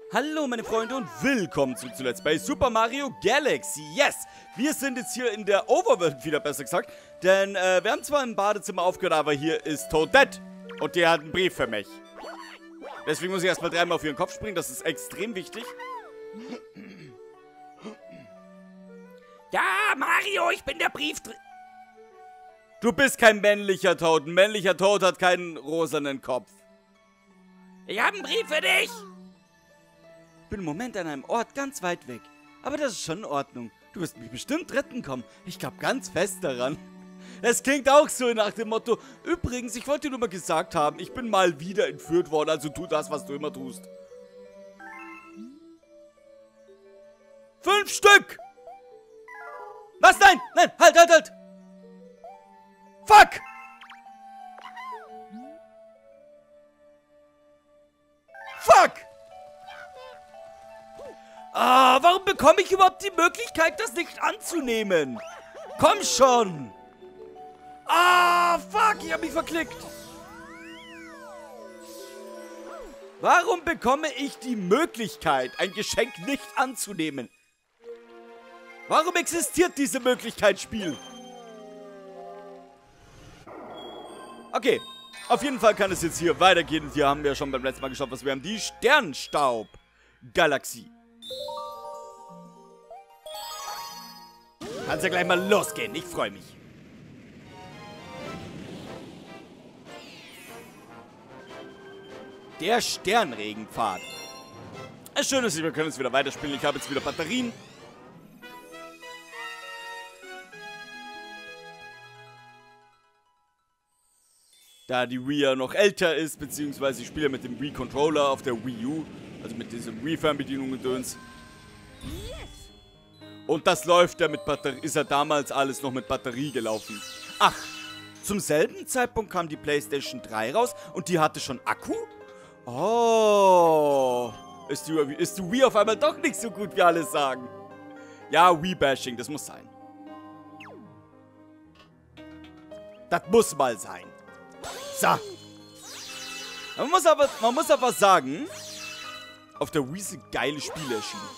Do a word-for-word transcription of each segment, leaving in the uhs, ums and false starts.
Hallo meine Freunde und willkommen zurück zu Let's Play Super Mario Galaxy. Yes, wir sind jetzt hier in der Overworld wieder, besser gesagt. Denn äh, wir haben zwar im Badezimmer aufgehört, aber hier ist Toadette. Und der hat einen Brief für mich. Deswegen muss ich erstmal dreimal auf ihren Kopf springen, das ist extrem wichtig. Ja, Mario, ich bin der Brief drin. Du bist kein männlicher Toad. Ein männlicher Toad hat keinen rosanen Kopf. Ich habe einen Brief für dich. Ich bin im Moment an einem Ort ganz weit weg. Aber das ist schon in Ordnung. Du wirst mich bestimmt retten kommen. Ich glaube ganz fest daran. Es klingt auch so nach dem Motto: Übrigens, ich wollte dir nur mal gesagt haben, ich bin mal wieder entführt worden, also tu das, was du immer tust. Fünf Stück! Was? Nein! Nein! Halt, halt, halt! Fuck! Fuck! Ah, warum bekomme ich überhaupt die Möglichkeit, das nicht anzunehmen? Komm schon! Ah, fuck, ich hab mich verklickt. Warum bekomme ich die Möglichkeit, ein Geschenk nicht anzunehmen? Warum existiert diese Möglichkeit, Spiel? Okay, auf jeden Fall kann es jetzt hier weitergehen. Und hier haben wir schon beim letzten Mal geschaut, was wir haben. Die Sternstaub-Galaxie. Kann's ja gleich mal losgehen. Ich freue mich. Der Sternregenpfad. Das Schöne ist, wir können jetzt wieder weiterspielen. Ich habe jetzt wieder Batterien. Da die Wii ja noch älter ist, beziehungsweise ich spiele mit dem Wii-Controller auf der Wii U. Also mit diesem Wii-Fernbedienung und Döns. Und das läuft ja mit Batterie, ist ja damals alles noch mit Batterie gelaufen. Ach, zum selben Zeitpunkt kam die PlayStation drei raus und die hatte schon Akku? Oh, ist die, ist die Wii auf einmal doch nicht so gut, wie alle sagen. Ja, Wii-Bashing, das muss sein. Das muss mal sein. So. Man muss aber, man muss aber sagen, auf der Wii sind geile Spiele erschienen.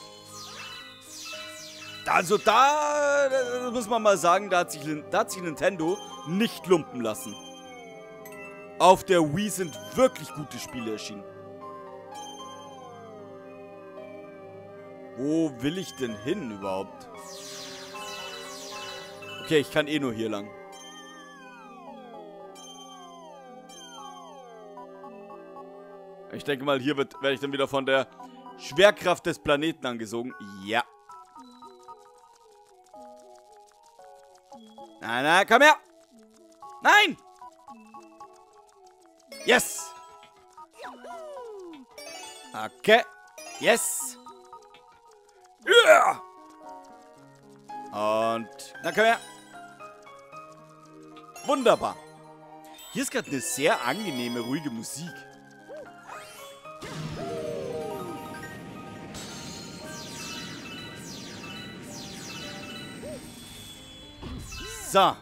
Also da, da muss man mal sagen, da hat, sich, da hat sich Nintendo nicht lumpen lassen. Auf der Wii sind wirklich gute Spiele erschienen. Wo will ich denn hin überhaupt? Okay, ich kann eh nur hier lang. Ich denke mal, hier wird, werde ich dann wieder von der Schwerkraft des Planeten angesogen. Ja. Na, na, komm her. Nein. Yes. Okay. Yes. Yeah. Und, na, komm her. Wunderbar. Hier ist gerade eine sehr angenehme, ruhige Musik. So.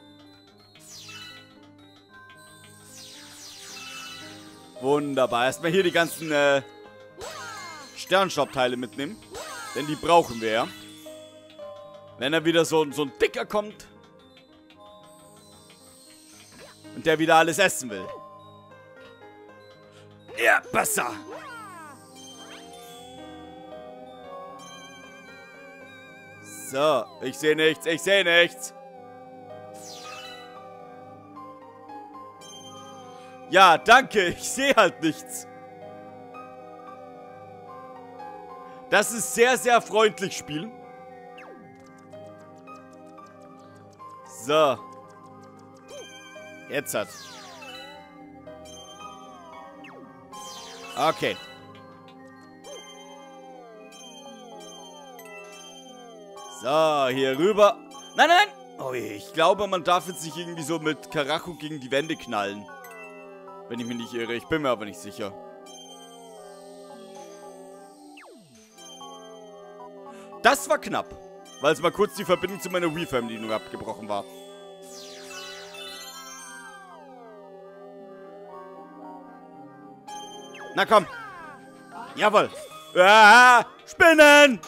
Wunderbar. Erstmal hier die ganzen äh, Sternstaubteile mitnehmen. Denn die brauchen wir ja. Wenn da wieder so, so ein Dicker kommt. Und der wieder alles essen will. Ja, besser. So, ich sehe nichts, ich sehe nichts. Ja, danke, ich sehe halt nichts. Das ist sehr, sehr freundlich, Spiel. So. Jetzt hat. Okay. So, hier rüber. Nein, nein, nein. Oh, ich glaube, man darf jetzt nicht irgendwie so mit Karacho gegen die Wände knallen. Wenn ich mich nicht irre. Ich bin mir aber nicht sicher. Das war knapp. Weil es mal kurz die Verbindung zu meiner Wii-Fernbedienung abgebrochen war. Na komm. Jawohl. Ah, Spinnen!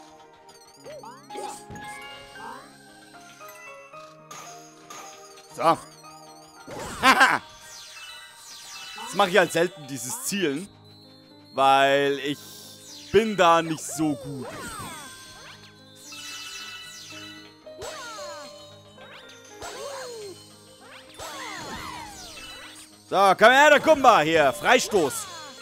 So. Haha. Das mache ich halt selten, dieses Zielen. Weil ich bin da nicht so gut. So, komm her, der Kumba. Hier, Freistoß.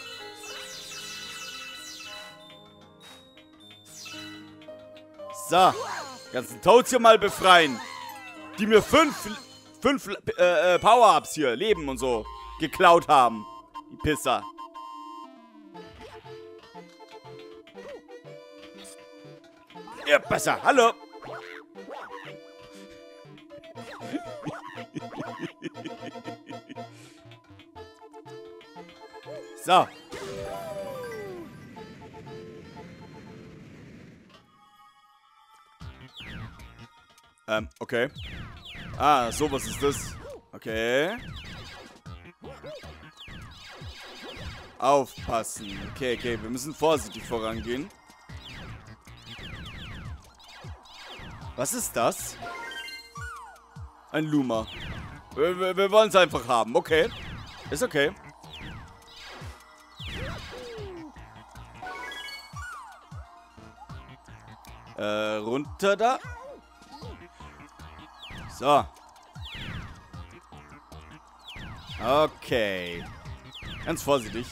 So. Ganzen Toads hier mal befreien. Die mir fünf, fünf äh, äh, Power-Ups hier, Leben und so, geklaut haben. Die Pisser. Ja, besser. Hallo. So. Ähm, okay. Ah, so, was ist das? Okay. Aufpassen. Okay, okay, wir müssen vorsichtig vorangehen. Was ist das? Ein Luma. Wir, wir, wir wollen es einfach haben. Okay. Ist okay. Äh, runter da. So. Okay. Ganz vorsichtig.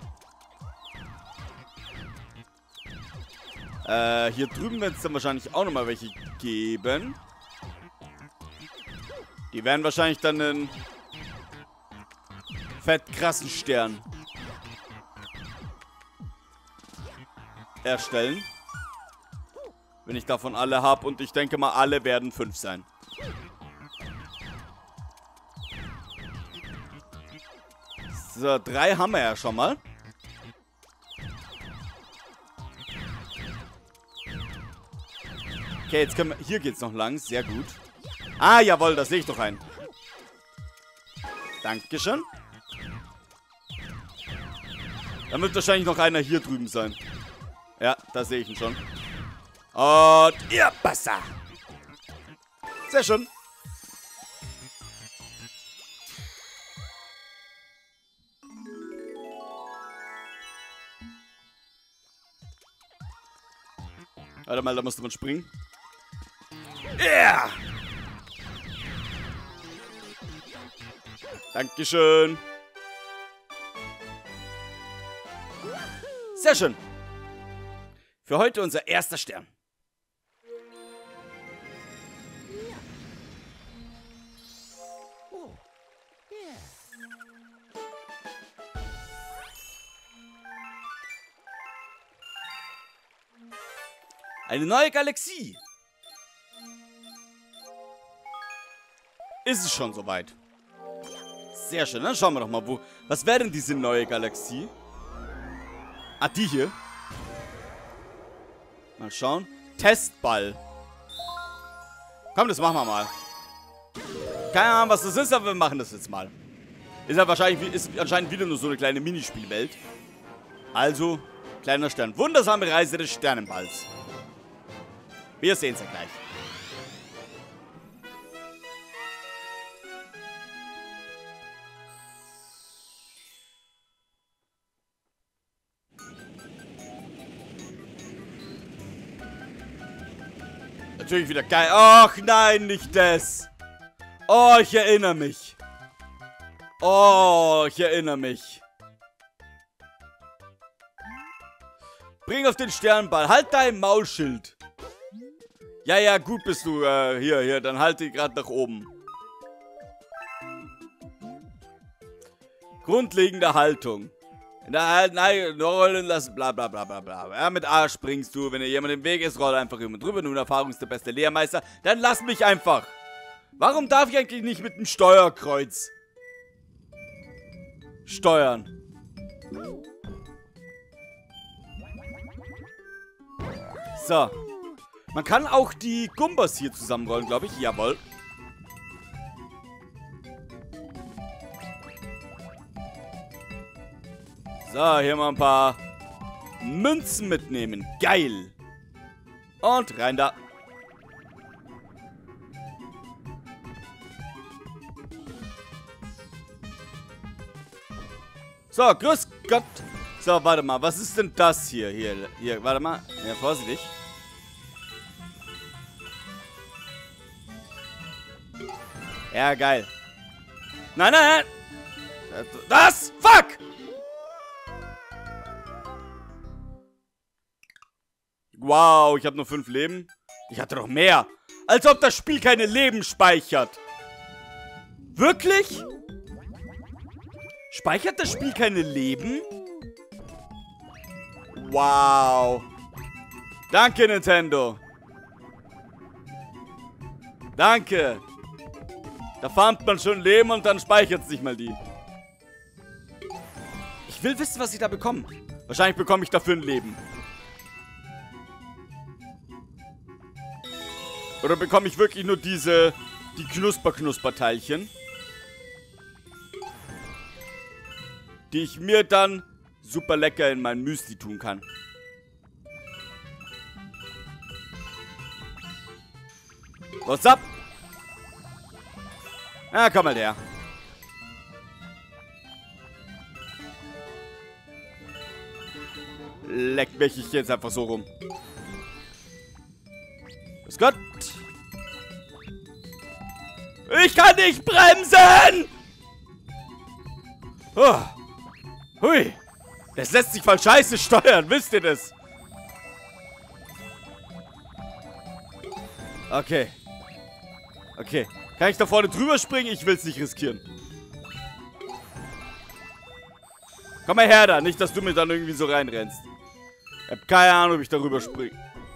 Äh, hier drüben wird es dann wahrscheinlich auch nochmal welche geben. Die werden wahrscheinlich dann einen fett krassen Stern erstellen. Wenn ich davon alle habe. Und ich denke mal, alle werden fünf sein. So, drei haben wir ja schon mal. Okay, jetzt können wir... Hier geht's noch lang. Sehr gut. Ah, jawohl, das sehe ich doch ein. Dankeschön. Dann wird wahrscheinlich noch einer hier drüben sein. Ja, da sehe ich ihn schon. Und ihr Passer. Sehr schön. Warte mal, da musste man springen. Ja! Yeah! Dankeschön. Sehr schön. Für heute unser erster Stern. Eine neue Galaxie. Ist es schon soweit? Sehr schön, dann schauen wir doch mal, wo... Was wäre denn diese neue Galaxie? Ah, die hier. Mal schauen. Testball. Komm, das machen wir mal. Keine Ahnung, was das ist, aber wir machen das jetzt mal. Ist ja wahrscheinlich, ist anscheinend wieder nur so eine kleine Minispielwelt. Also, kleiner Stern. Wundersame Reise des Sternenballs. Wir sehen es ja gleich. Natürlich wieder geil. Ach nein, nicht das. Oh, ich erinnere mich. Oh, ich erinnere mich. Bring auf den Sternball. Halt dein Maulschild. Ja, ja, gut bist du. Äh, hier, hier, dann halte ich gerade nach oben. Grundlegende Haltung. In der Haltung, nein, rollen lassen, bla bla bla bla bla. Ja, mit A springst du. Wenn dir jemand im Weg ist, roll einfach immer drüber. Nun, Erfahrung ist der beste Lehrmeister. Dann lass mich einfach. Warum darf ich eigentlich nicht mit dem Steuerkreuz steuern? So. Man kann auch die Gumbas hier zusammenrollen, glaube ich. Jawohl. So, hier mal ein paar Münzen mitnehmen. Geil. Und rein da. So, grüß Gott. So, warte mal. Was ist denn das hier? Hier, hier, warte mal. Ja, vorsichtig. Ja, geil. Nein, nein, nein. Das? Fuck! Wow, ich habe nur fünf Leben. Ich hatte noch mehr. Als ob das Spiel keine Leben speichert. Wirklich? Speichert das Spiel keine Leben? Wow. Danke, Nintendo. Danke. Da farmt man schon Leben und dann speichert es nicht mal die. Ich will wissen, was ich da bekomme. Wahrscheinlich bekomme ich dafür ein Leben. Oder bekomme ich wirklich nur diese, die Knusper-Knusper-Teilchen? Die ich mir dann super lecker in mein Müsli tun kann. What's up? Ah, komm mal her. Leck mich ich jetzt einfach so rum. Grüß Gott. Ich kann nicht bremsen! Oh. Hui. Das lässt sich voll scheiße steuern, wisst ihr das? Okay. Okay. Kann ich da vorne drüber springen? Ich will es nicht riskieren. Komm mal her da, nicht, dass du mir dann irgendwie so reinrennst. Ich hab keine Ahnung, ob ich darüber springe.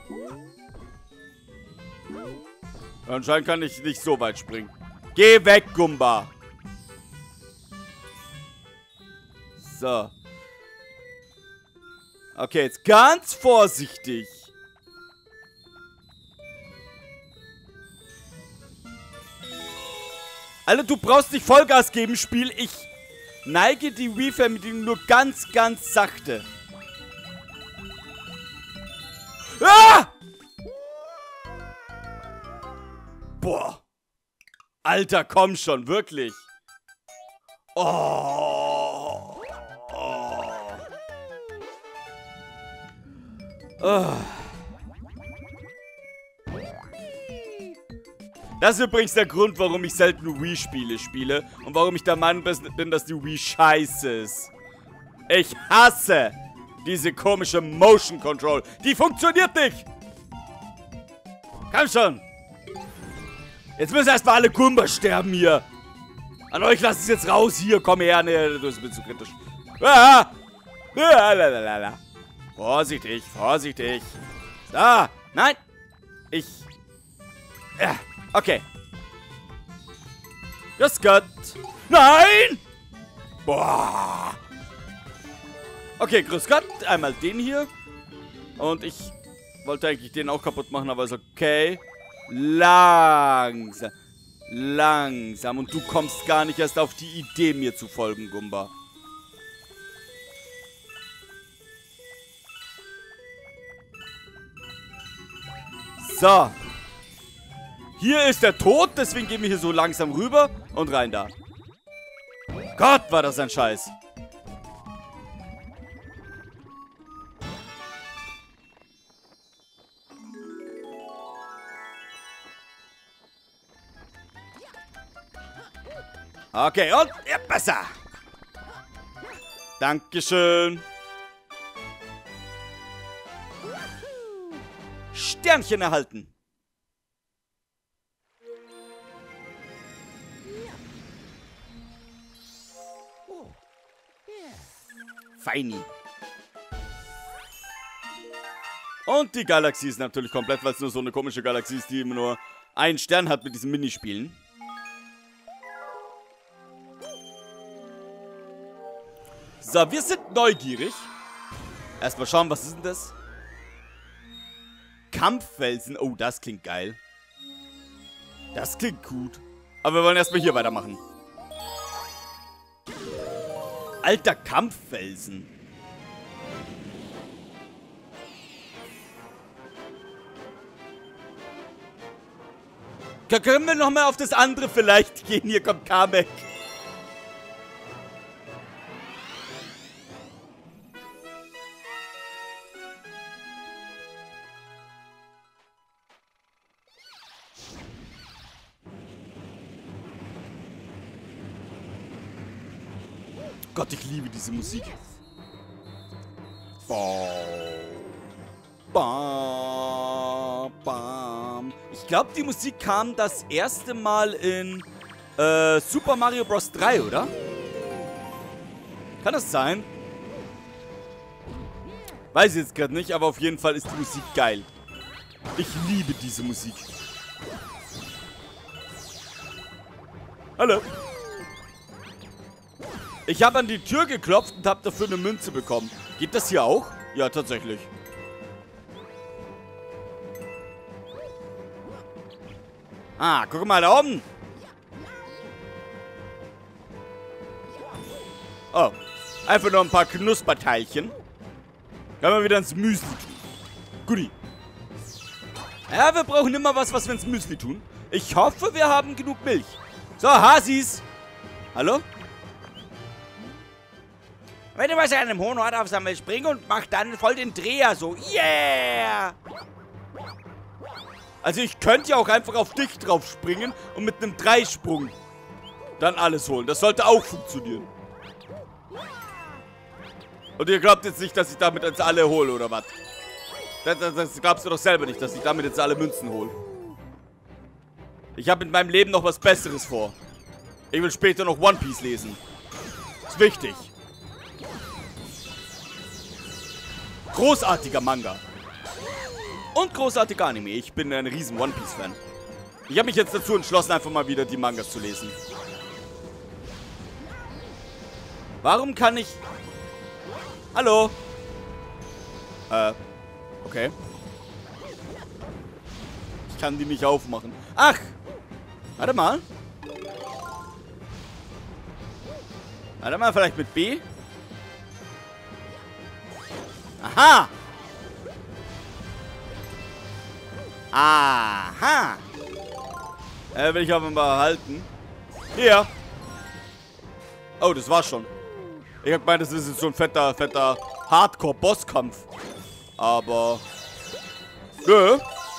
Anscheinend kann ich nicht so weit springen. Geh weg, Gumba. So. Okay, jetzt ganz vorsichtig. Alter, du brauchst nicht Vollgas geben, Spiel. Ich neige die Wii-Fernbedienung nur ganz, ganz sachte. Ah! Boah. Alter, komm schon, wirklich. Oh. Oh. Oh. Das ist übrigens der Grund, warum ich selten Wii-Spiele spiele und warum ich der Meinung bin, dass die Wii scheiße ist. Ich hasse diese komische Motion Control. Die funktioniert nicht. Komm schon. Jetzt müssen erstmal alle Gumba sterben hier. An euch lasst es jetzt raus hier. Komm her. Nee, du bist mir zu kritisch. Ah. Ah, vorsichtig, vorsichtig. So. Nein. Ich. Ja. Okay. Grüß Gott. Nein! Boah. Okay, grüß Gott. Einmal den hier. Und ich wollte eigentlich den auch kaputt machen, aber ist okay. Langsam. Langsam. Und du kommst gar nicht erst auf die Idee, mir zu folgen, Gumba. So. Hier ist der Tod, deswegen gehen wir hier so langsam rüber und rein da. Gott, war das ein Scheiß. Okay, und ja, besser. Dankeschön. Sternchen erhalten. Feini. Und die Galaxie ist natürlich komplett, weil es nur so eine komische Galaxie ist, die immer nur einen Stern hat mit diesen Minispielen. So, wir sind neugierig. Erstmal schauen, was ist denn das? Kampffelsen. Oh, das klingt geil. Das klingt gut. Aber wir wollen erstmal hier weitermachen. Alter, Kampffelsen. Können wir nochmal auf das andere vielleicht gehen? Hier kommt Kamek. Gott, ich liebe diese Musik. Bam, bam. Ich glaube, die Musik kam das erste Mal in äh, Super Mario Bros. drei, oder? Kann das sein? Weiß ich jetzt gerade nicht, aber auf jeden Fall ist die Musik geil. Ich liebe diese Musik. Hallo. Ich habe an die Tür geklopft und habe dafür eine Münze bekommen. Geht das hier auch? Ja, tatsächlich. Ah, guck mal da oben. Oh, einfach nur ein paar Knusperteilchen. Können wir wieder ins Müsli tun. Guti. Ja, wir brauchen immer was, was wir ins Müsli tun. Ich hoffe, wir haben genug Milch. So, Hasis. Hallo? Wenn du was an einem hohen Ort aufsammelst, spring und mach dann voll den Dreher so. Yeah! Also ich könnte ja auch einfach auf dich drauf springen und mit einem Dreisprung dann alles holen. Das sollte auch funktionieren. Und ihr glaubt jetzt nicht, dass ich damit jetzt alle hole, oder was? Das, das, das glaubst du doch selber nicht, dass ich damit jetzt alle Münzen hole. Ich habe in meinem Leben noch was Besseres vor. Ich will später noch One Piece lesen. Ist wichtig. Großartiger Manga. Und großartiger Anime. Ich bin ein riesen One Piece Fan. Ich habe mich jetzt dazu entschlossen, einfach mal wieder die Mangas zu lesen. Warum kann ich... Hallo? Äh, okay. Ich kann die nicht aufmachen. Ach! Warte mal. Warte mal, vielleicht mit B? Aha! Aha! Äh, will ich aber mal halten. Hier! Oh, das war's schon. Ich hab gemeint, das ist jetzt so ein fetter, fetter Hardcore-Bosskampf. Aber... Nö.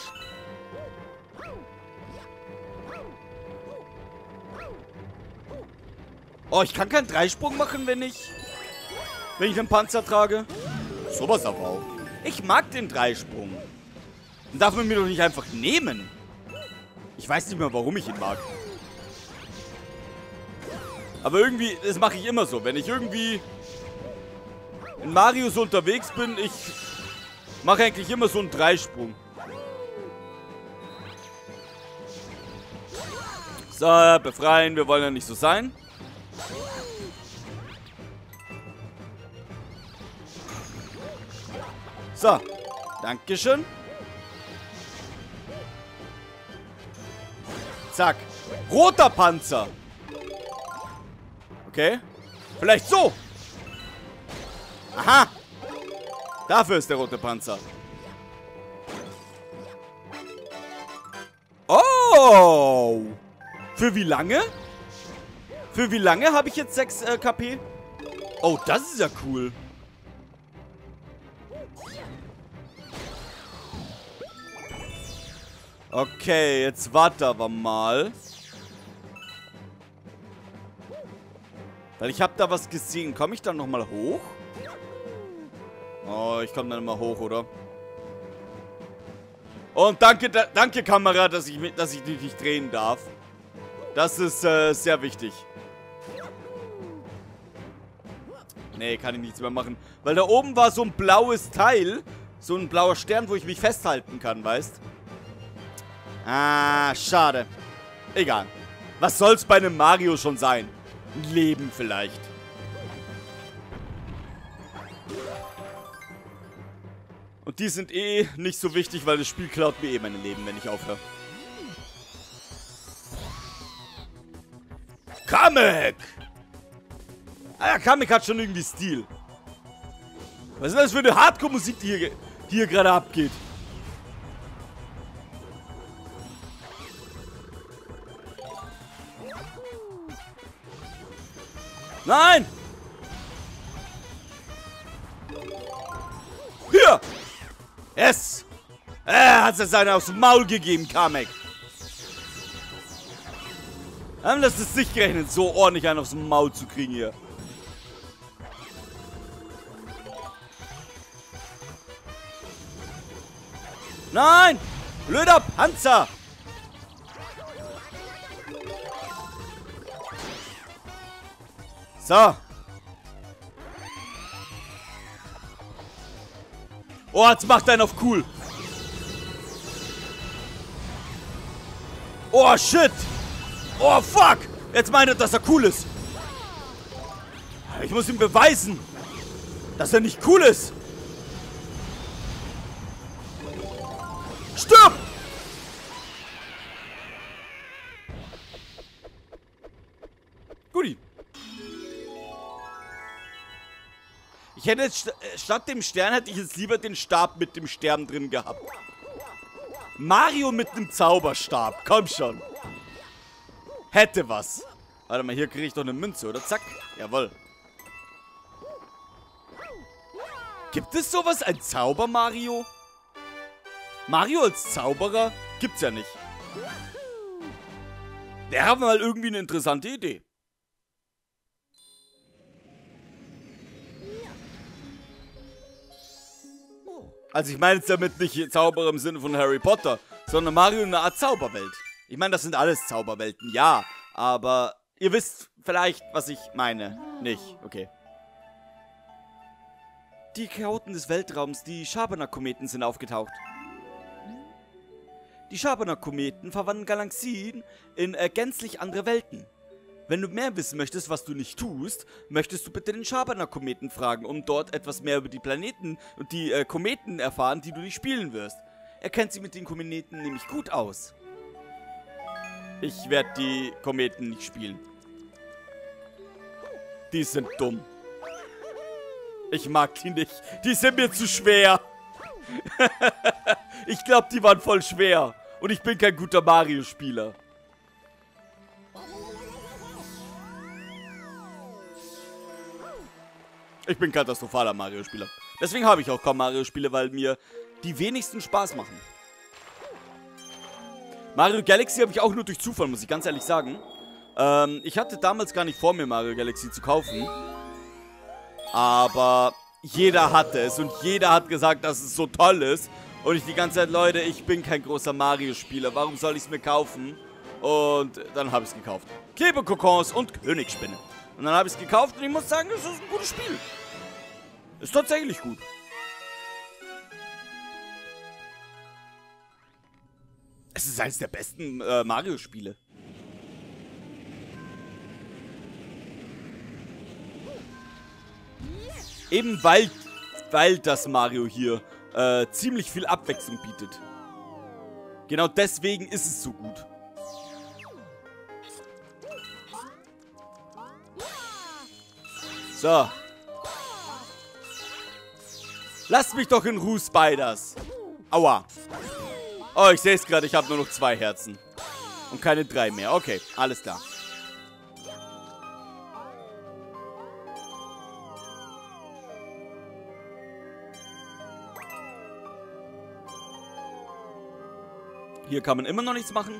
Oh, ich kann keinen Dreisprung machen, wenn ich... Wenn ich einen Panzer trage. Sowas aber auch. Ich mag den Dreisprung. Den darf man mir doch nicht einfach nehmen. Ich weiß nicht mehr, warum ich ihn mag. Aber irgendwie, das mache ich immer so. Wenn ich irgendwie in Mario so unterwegs bin, ich mache eigentlich immer so einen Dreisprung. So, befreien. Wir wollen ja nicht so sein. So, Dankeschön. Zack. Roter Panzer. Okay. Vielleicht so. Aha. Dafür ist der rote Panzer. Oh. Für wie lange? Für wie lange habe ich jetzt sechs äh, K P? Oh, das ist ja cool. Okay, jetzt warten wir mal. Weil ich habe da was gesehen. Komme ich dann nochmal hoch? Oh, ich komme dann mal hoch, oder? Und danke, da, danke Kamera, dass ich, dass ich dich nicht drehen darf. Das ist äh, sehr wichtig. Nee, kann ich nichts mehr machen. Weil da oben war so ein blaues Teil. So ein blauer Stern, wo ich mich festhalten kann, weißt? Ah, schade. Egal. Was soll's bei einem Mario schon sein? Ein Leben vielleicht. Und die sind eh nicht so wichtig, weil das Spiel klaut mir eh meine Leben, wenn ich aufhöre. Kamek! Ah ja, Kamek hat schon irgendwie Stil. Was ist das für eine Hardcore-Musik, die hier, die hier gerade abgeht? Nein! Hier! Yes! Er hat es einen aufs Maul gegeben, Kamek. Haben das es nicht gerechnet, so ordentlich einen aufs Maul zu kriegen hier. Nein! Blöder Panzer! So. Oh, jetzt macht einen auf cool. Oh, shit. Oh, fuck. Jetzt meint er, dass er cool ist. Ich muss ihm beweisen, dass er nicht cool ist. Stirb! Guti. Ich hätte jetzt, st statt dem Stern hätte ich jetzt lieber den Stab mit dem Stern drin gehabt. Mario mit einem Zauberstab. Komm schon. Hätte was. Warte mal, hier kriege ich doch eine Münze, oder? Zack. Jawohl. Gibt es sowas? Ein Zauber-Mario? Mario als Zauberer? Gibt's ja nicht. Der hat mal irgendwie eine interessante Idee. Also ich meine jetzt damit nicht Zauberer im Sinne von Harry Potter, sondern Mario in einer Art Zauberwelt. Ich meine, das sind alles Zauberwelten, ja. Aber ihr wisst vielleicht, was ich meine. Nicht, okay. Die Chaoten des Weltraums, die Schabernack-Kometen sind aufgetaucht. Die Schabernack-Kometen verwandeln Galaxien in äh, gänzlich andere Welten. Wenn du mehr wissen möchtest, was du nicht tust, möchtest du bitte den Schabernack-Kometen fragen, um dort etwas mehr über die Planeten und die äh, Kometen erfahren, die du nicht spielen wirst. Er kennt sich mit den Kometen nämlich gut aus. Ich werde die Kometen nicht spielen. Die sind dumm. Ich mag die nicht. Die sind mir zu schwer. Ich glaube, die waren voll schwer. Und ich bin kein guter Mario-Spieler. Ich bin katastrophaler Mario-Spieler. Deswegen habe ich auch kaum Mario-Spiele, weil mir die wenigsten Spaß machen. Mario Galaxy habe ich auch nur durch Zufall, muss ich ganz ehrlich sagen. Ähm, ich hatte damals gar nicht vor, mir Mario Galaxy zu kaufen. Aber jeder hatte es und jeder hat gesagt, dass es so toll ist. Und ich die ganze Zeit, Leute, ich bin kein großer Mario-Spieler. Warum soll ich es mir kaufen? Und dann habe ich es gekauft. Klebekokons und Königsspinne. Und dann habe ich es gekauft und ich muss sagen, das ist ein gutes Spiel. Ist tatsächlich gut. Es ist eines der besten äh, Mario-Spiele. Eben weil, weil das Mario hier äh, ziemlich viel Abwechslung bietet. Genau deswegen ist es so gut. So. Lasst mich doch in Ruhe, Spiders. Aua. Oh, ich sehe es gerade, ich habe nur noch zwei Herzen. Und keine drei mehr. Okay, alles klar. Hier kann man immer noch nichts machen.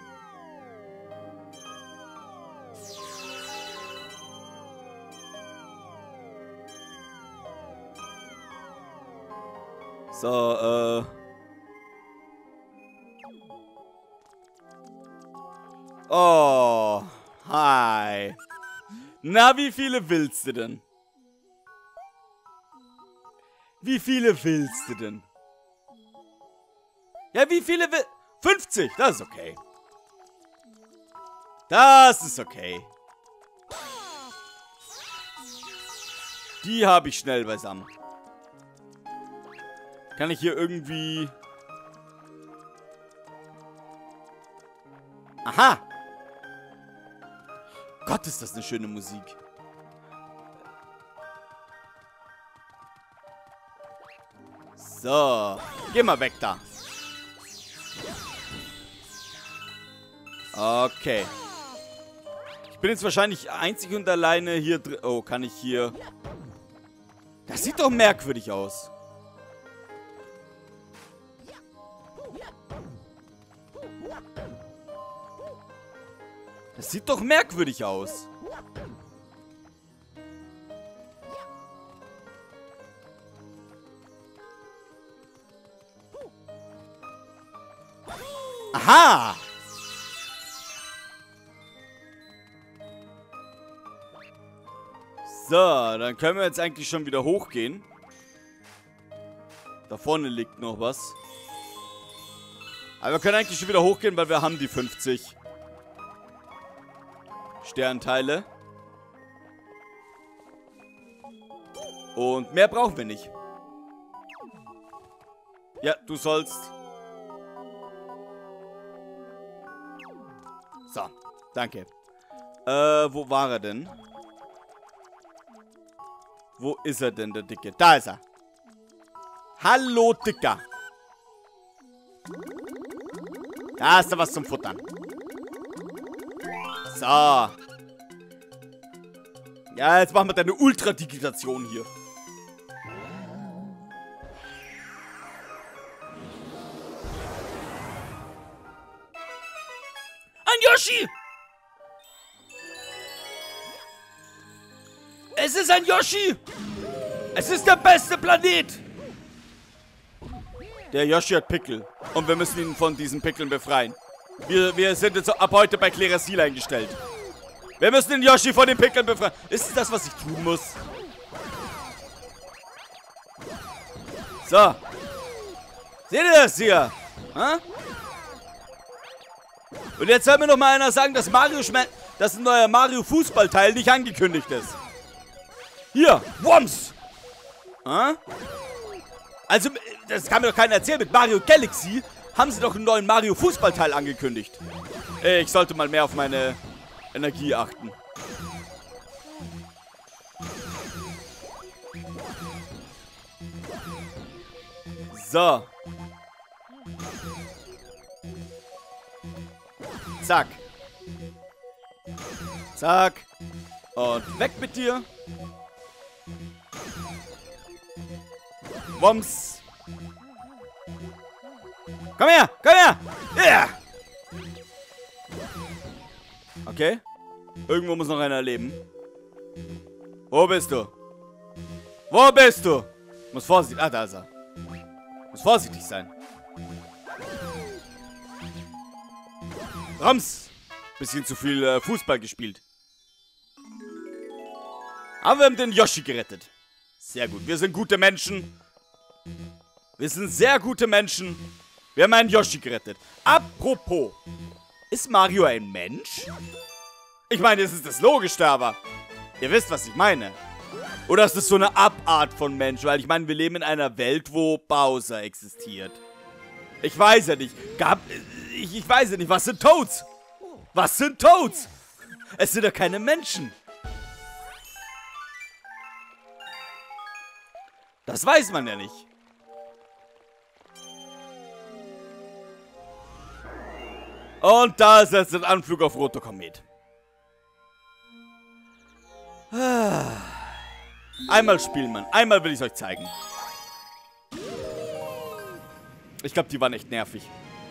So, äh... Oh, hi. Na, wie viele willst du denn? Wie viele willst du denn? Ja, wie viele will... fünfzig, das ist okay. Das ist okay. Die habe ich schnell beisammen. Kann ich hier irgendwie... Aha! Gott, ist das eine schöne Musik. So. Geh mal weg da. Okay. bin jetzt wahrscheinlich einzig und alleine hier drin. Oh, kann ich hier... Das sieht doch merkwürdig aus. Das sieht doch merkwürdig aus. Aha! So, dann können wir jetzt eigentlich schon wieder hochgehen. Da vorne liegt noch was. Aber wir können eigentlich schon wieder hochgehen, weil wir haben die fünfzig Sternteile. Und mehr brauchen wir nicht. Ja, du sollst... So, danke. Äh, wo war er denn? Wo ist er denn, der Dicke? Da ist er. Hallo, Dicker. Da ist da was zum Futtern. So. Ja, jetzt machen wir deine Ultra-Digitation hier. Ein Yoshi! Es ist ein Yoshi! Es ist der beste Planet! Der Yoshi hat Pickel. Und wir müssen ihn von diesen Pickeln befreien. Wir, wir sind jetzt ab heute bei Klerasil eingestellt. Wir müssen den Yoshi von den Pickeln befreien. Ist es das, was ich tun muss? So. Seht ihr das hier? Ha? Und jetzt soll mir noch mal einer sagen, dass Mario Schme dass ein neuer Mario-Fußballteil nicht angekündigt ist. Hier, Wumms! Ha? Also, das kann mir doch keiner erzählen. Mit Mario Galaxy haben sie doch einen neuen Mario-Fußballteil angekündigt. Ich sollte mal mehr auf meine Energie achten. So. Zack. Zack. Und weg mit dir. Wumms. Komm her, komm her. Ja. Okay. Irgendwo muss noch einer leben. Wo bist du? Wo bist du? Muss vorsichtig. Ah, da ist er. Muss vorsichtig sein. Rams. Bisschen zu viel äh, Fußball gespielt. Aber wir haben den Yoshi gerettet. Sehr gut. Wir sind gute Menschen. Wir sind sehr gute Menschen. Wir haben einen Yoshi gerettet. Apropos. Ist Mario ein Mensch? Ich meine, das ist das Logischste, aber ihr wisst, was ich meine. Oder ist das so eine Abart von Mensch? Weil ich meine, wir leben in einer Welt, wo Bowser existiert. Ich weiß ja nicht. Gab, ich, ich weiß ja nicht. Was sind Toads? Was sind Toads? Es sind ja keine Menschen. Das weiß man ja nicht. Und da ist jetzt ein Anflug auf Roter Komet. Einmal spielen, Mann. Einmal will ich es euch zeigen. Ich glaube, die waren echt nervig.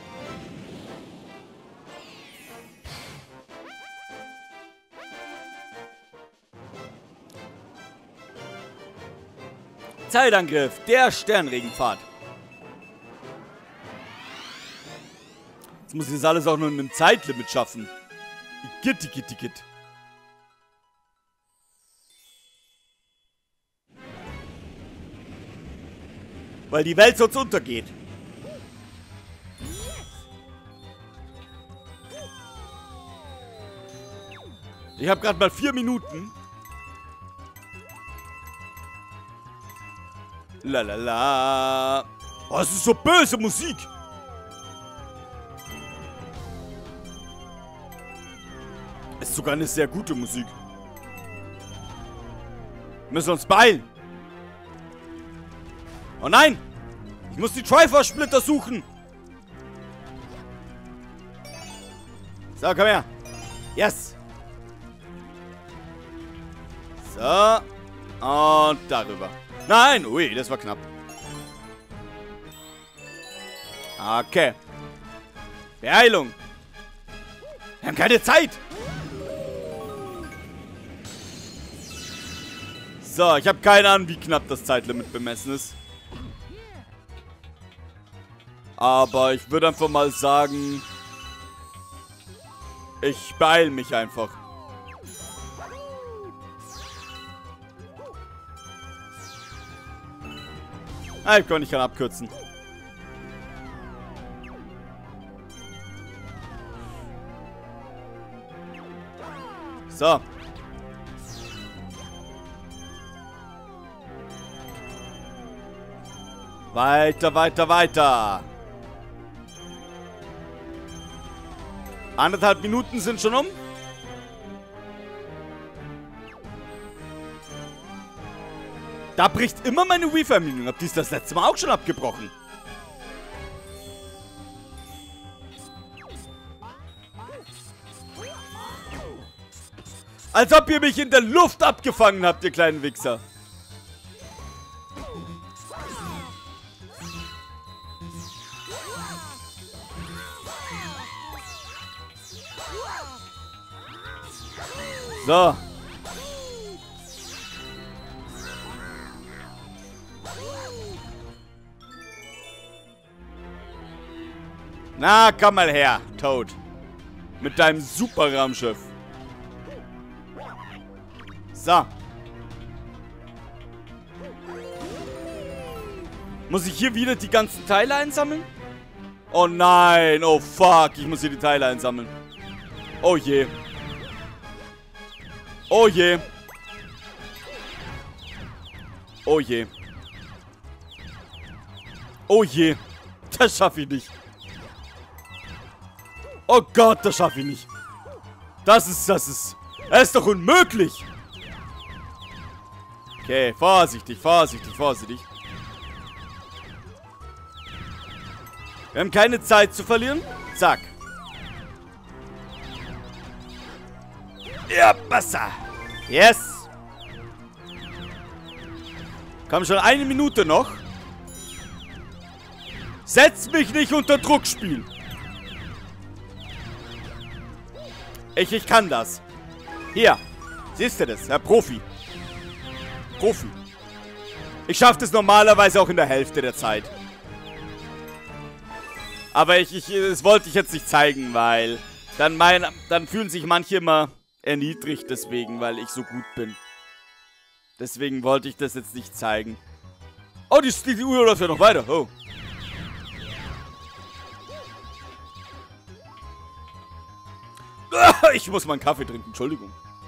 Zeitangriff, der Sternregenpfad. Jetzt muss ich das alles auch nur in einem Zeitlimit schaffen. Igitt, igitt, igitt. Weil die Welt sonst untergeht. Ich habe gerade mal vier Minuten. Lalala. Oh, es ist so böse Musik. Es ist sogar eine sehr gute Musik. Wir müssen uns beeilen. Oh nein! Ich muss die Triforce-Splitter suchen. So, komm her. Yes. So. Und darüber. Nein, ui, das war knapp. Okay. Beeilung. Wir haben keine Zeit. So, ich habe keine Ahnung, wie knapp das Zeitlimit bemessen ist. Aber ich würde einfach mal sagen, ich beeile mich einfach. Ah, ich kann, ich kann abkürzen. So. Weiter, weiter, weiter. Anderthalb Minuten sind schon um. Da bricht immer meine Wii-Verbindung ab. Die ist das letzte Mal auch schon abgebrochen. Als ob ihr mich in der Luft abgefangen habt, ihr kleinen Wichser. So. Na, komm mal her, Toad. Mit deinem Super-Raumschiff. So. Muss ich hier wieder die ganzen Teile einsammeln? Oh nein, oh fuck, ich muss hier die Teile einsammeln. Oh je. Oh je. Oh je. Oh je. Das schaffe ich nicht. Oh Gott, das schaffe ich nicht. Das ist, das ist... Das ist doch unmöglich. Okay, vorsichtig, vorsichtig, vorsichtig. Wir haben keine Zeit zu verlieren. Zack. Ja, besser. Yes. Komm schon, eine Minute noch. Setz mich nicht unter Druck, Spiel. Ich, ich kann das. Hier. Siehst du das? Herr Profi. Profi. Ich schaffe das normalerweise auch in der Hälfte der Zeit. Aber ich, ich, das wollte ich jetzt nicht zeigen, weil dann, mein, dann fühlen sich manche immer erniedrigt deswegen, weil ich so gut bin. Deswegen wollte ich das jetzt nicht zeigen. Oh, die, die Uhr läuft ja noch weiter. Oh. Ich muss mal einen Kaffee trinken, Entschuldigung.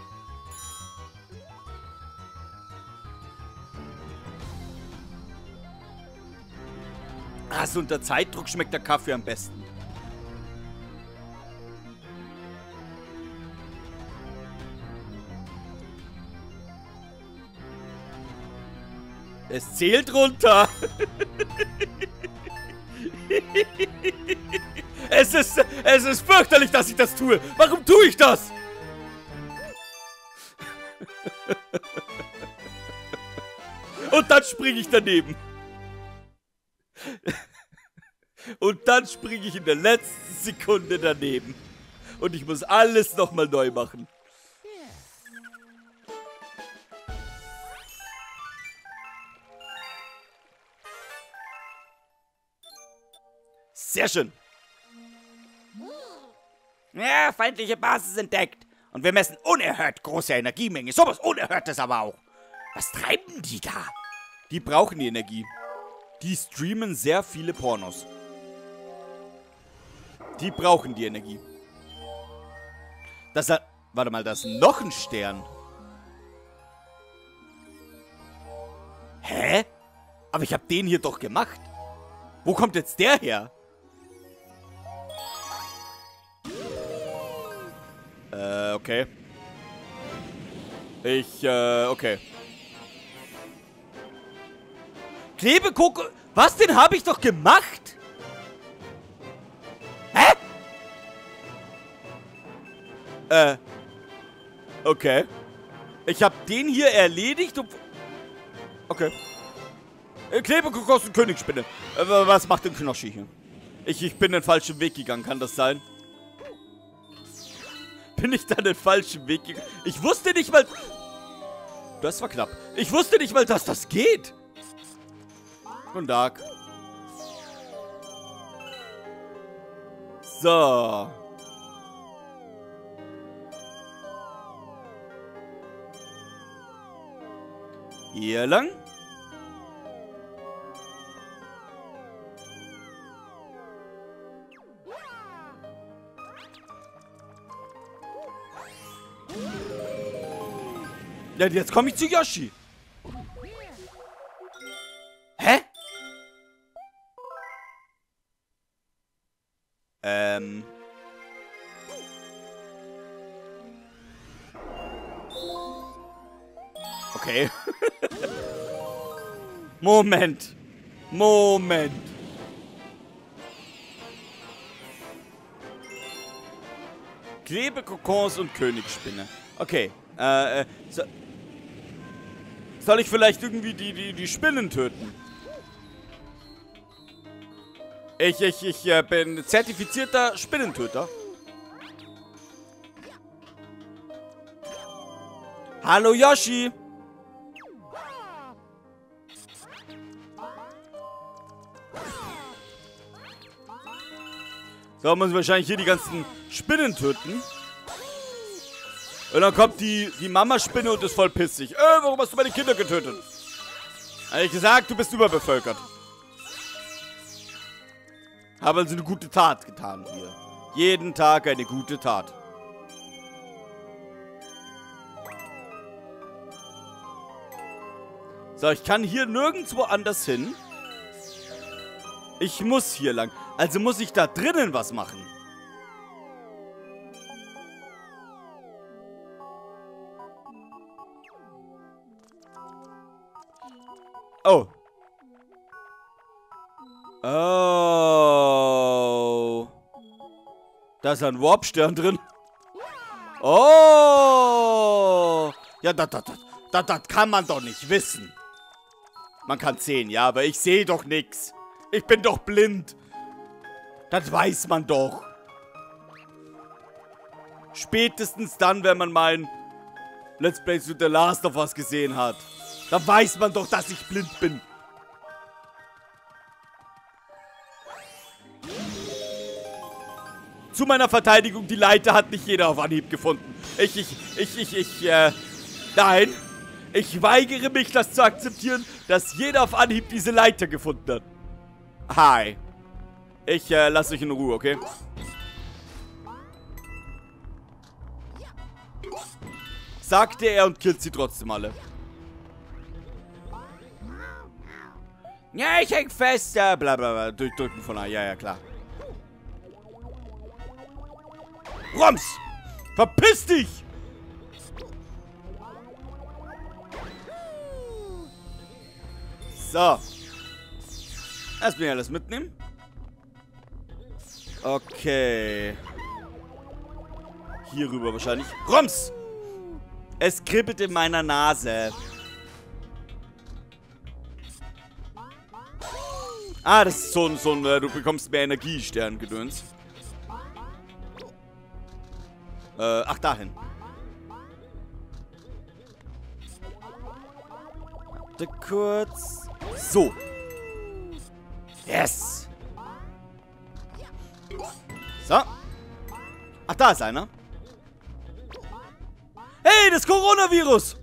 Also unter Zeitdruck schmeckt der Kaffee am besten. Es zählt runter. Es ist, es ist fürchterlich, dass ich das tue. Warum tue ich das? Und dann springe ich daneben. Und dann springe ich in der letzten Sekunde daneben. Und ich muss alles nochmal neu machen. Sehr schön. Ja, feindliche Basis entdeckt. Und wir messen unerhört große Energiemenge. Sowas Unerhörtes aber auch. Was treiben die da? Die brauchen die Energie. Die streamen sehr viele Pornos. Die brauchen die Energie. Das hat... Warte mal, das ist noch ein Stern. Hä? Aber ich habe den hier doch gemacht. Wo kommt jetzt der her? Äh, okay. Ich, äh, okay. Klebekoko... Was, den habe ich doch gemacht? Hä? Äh. Okay. Ich habe den hier erledigt. Und okay. Klebekokos und Königsspinne. Äh, was macht denn Knoschi hier? Ich, ich bin den falschen Weg gegangen, kann das sein? Bin ich da den falschen Weg gegangen? Ich wusste nicht mal... Das war knapp. Ich wusste nicht mal, dass das geht. Guten Tag. So. Hier lang. Ja, jetzt komme ich zu Yoshi. Hä? Ähm. Okay. Moment. Moment. Klebekokons und Königsspinne. Okay. Äh, äh, so soll ich vielleicht irgendwie die, die, die Spinnen töten? Ich, ich, ich äh, bin zertifizierter Spinnentöter. Hallo Yoshi. So, muss ich wahrscheinlich hier die ganzen Spinnen töten. Und dann kommt die, die Mama-Spinne und ist voll pissig. Äh, warum hast du meine Kinder getötet? Hab ich gesagt, du bist überbevölkert. Habe also eine gute Tat getan hier. Jeden Tag eine gute Tat. So, ich kann hier nirgendwo anders hin. Ich muss hier lang. Also muss ich da drinnen was machen. Oh. Oh. Da ist ein Warpstern drin. Oh. Ja, das, das, das, das kann man doch nicht wissen. Man kann sehen, ja, aber ich sehe doch nichts. Ich bin doch blind. Das weiß man doch. Spätestens dann, wenn man mein Let's Play zu The Last of Us gesehen hat. Da weiß man doch, dass ich blind bin. Zu meiner Verteidigung, die Leiter hat nicht jeder auf Anhieb gefunden. Ich, ich, ich, ich, ich, äh, nein. Ich weigere mich, das zu akzeptieren, dass jeder auf Anhieb diese Leiter gefunden hat. Hi. Ich, äh, lasse euch in Ruhe, okay? Sagte er und killt sie trotzdem alle. Ja, ich häng fest. Ja, bla bla bla. Durchdrücken von A. Ja, ja, klar. Roms! Verpiss dich! So. Erstmal alles mitnehmen. Okay. Hier rüber wahrscheinlich. Roms! Es kribbelt in meiner Nase. Ah, das ist so ein, so ein, äh, du bekommst mehr Energiestern-Gedöns. Äh, ach, dahin. Warte kurz. So. Yes. So. Ach, da ist einer. Hey, das Coronavirus.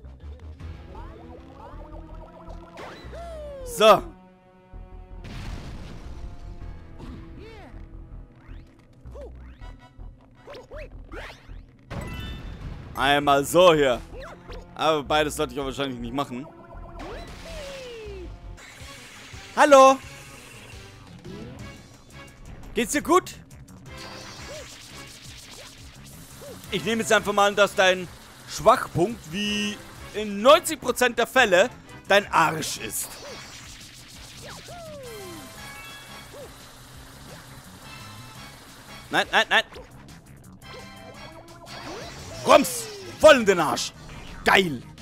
So. Einmal so hier. Aber beides sollte ich auch wahrscheinlich nicht machen. Hallo. Geht's dir gut? Ich nehme jetzt einfach mal an, dass dein Schwachpunkt wie in neunzig Prozent der Fälle dein Arsch ist. Nein, nein, nein. Rums! Voll in den Arsch! Geil!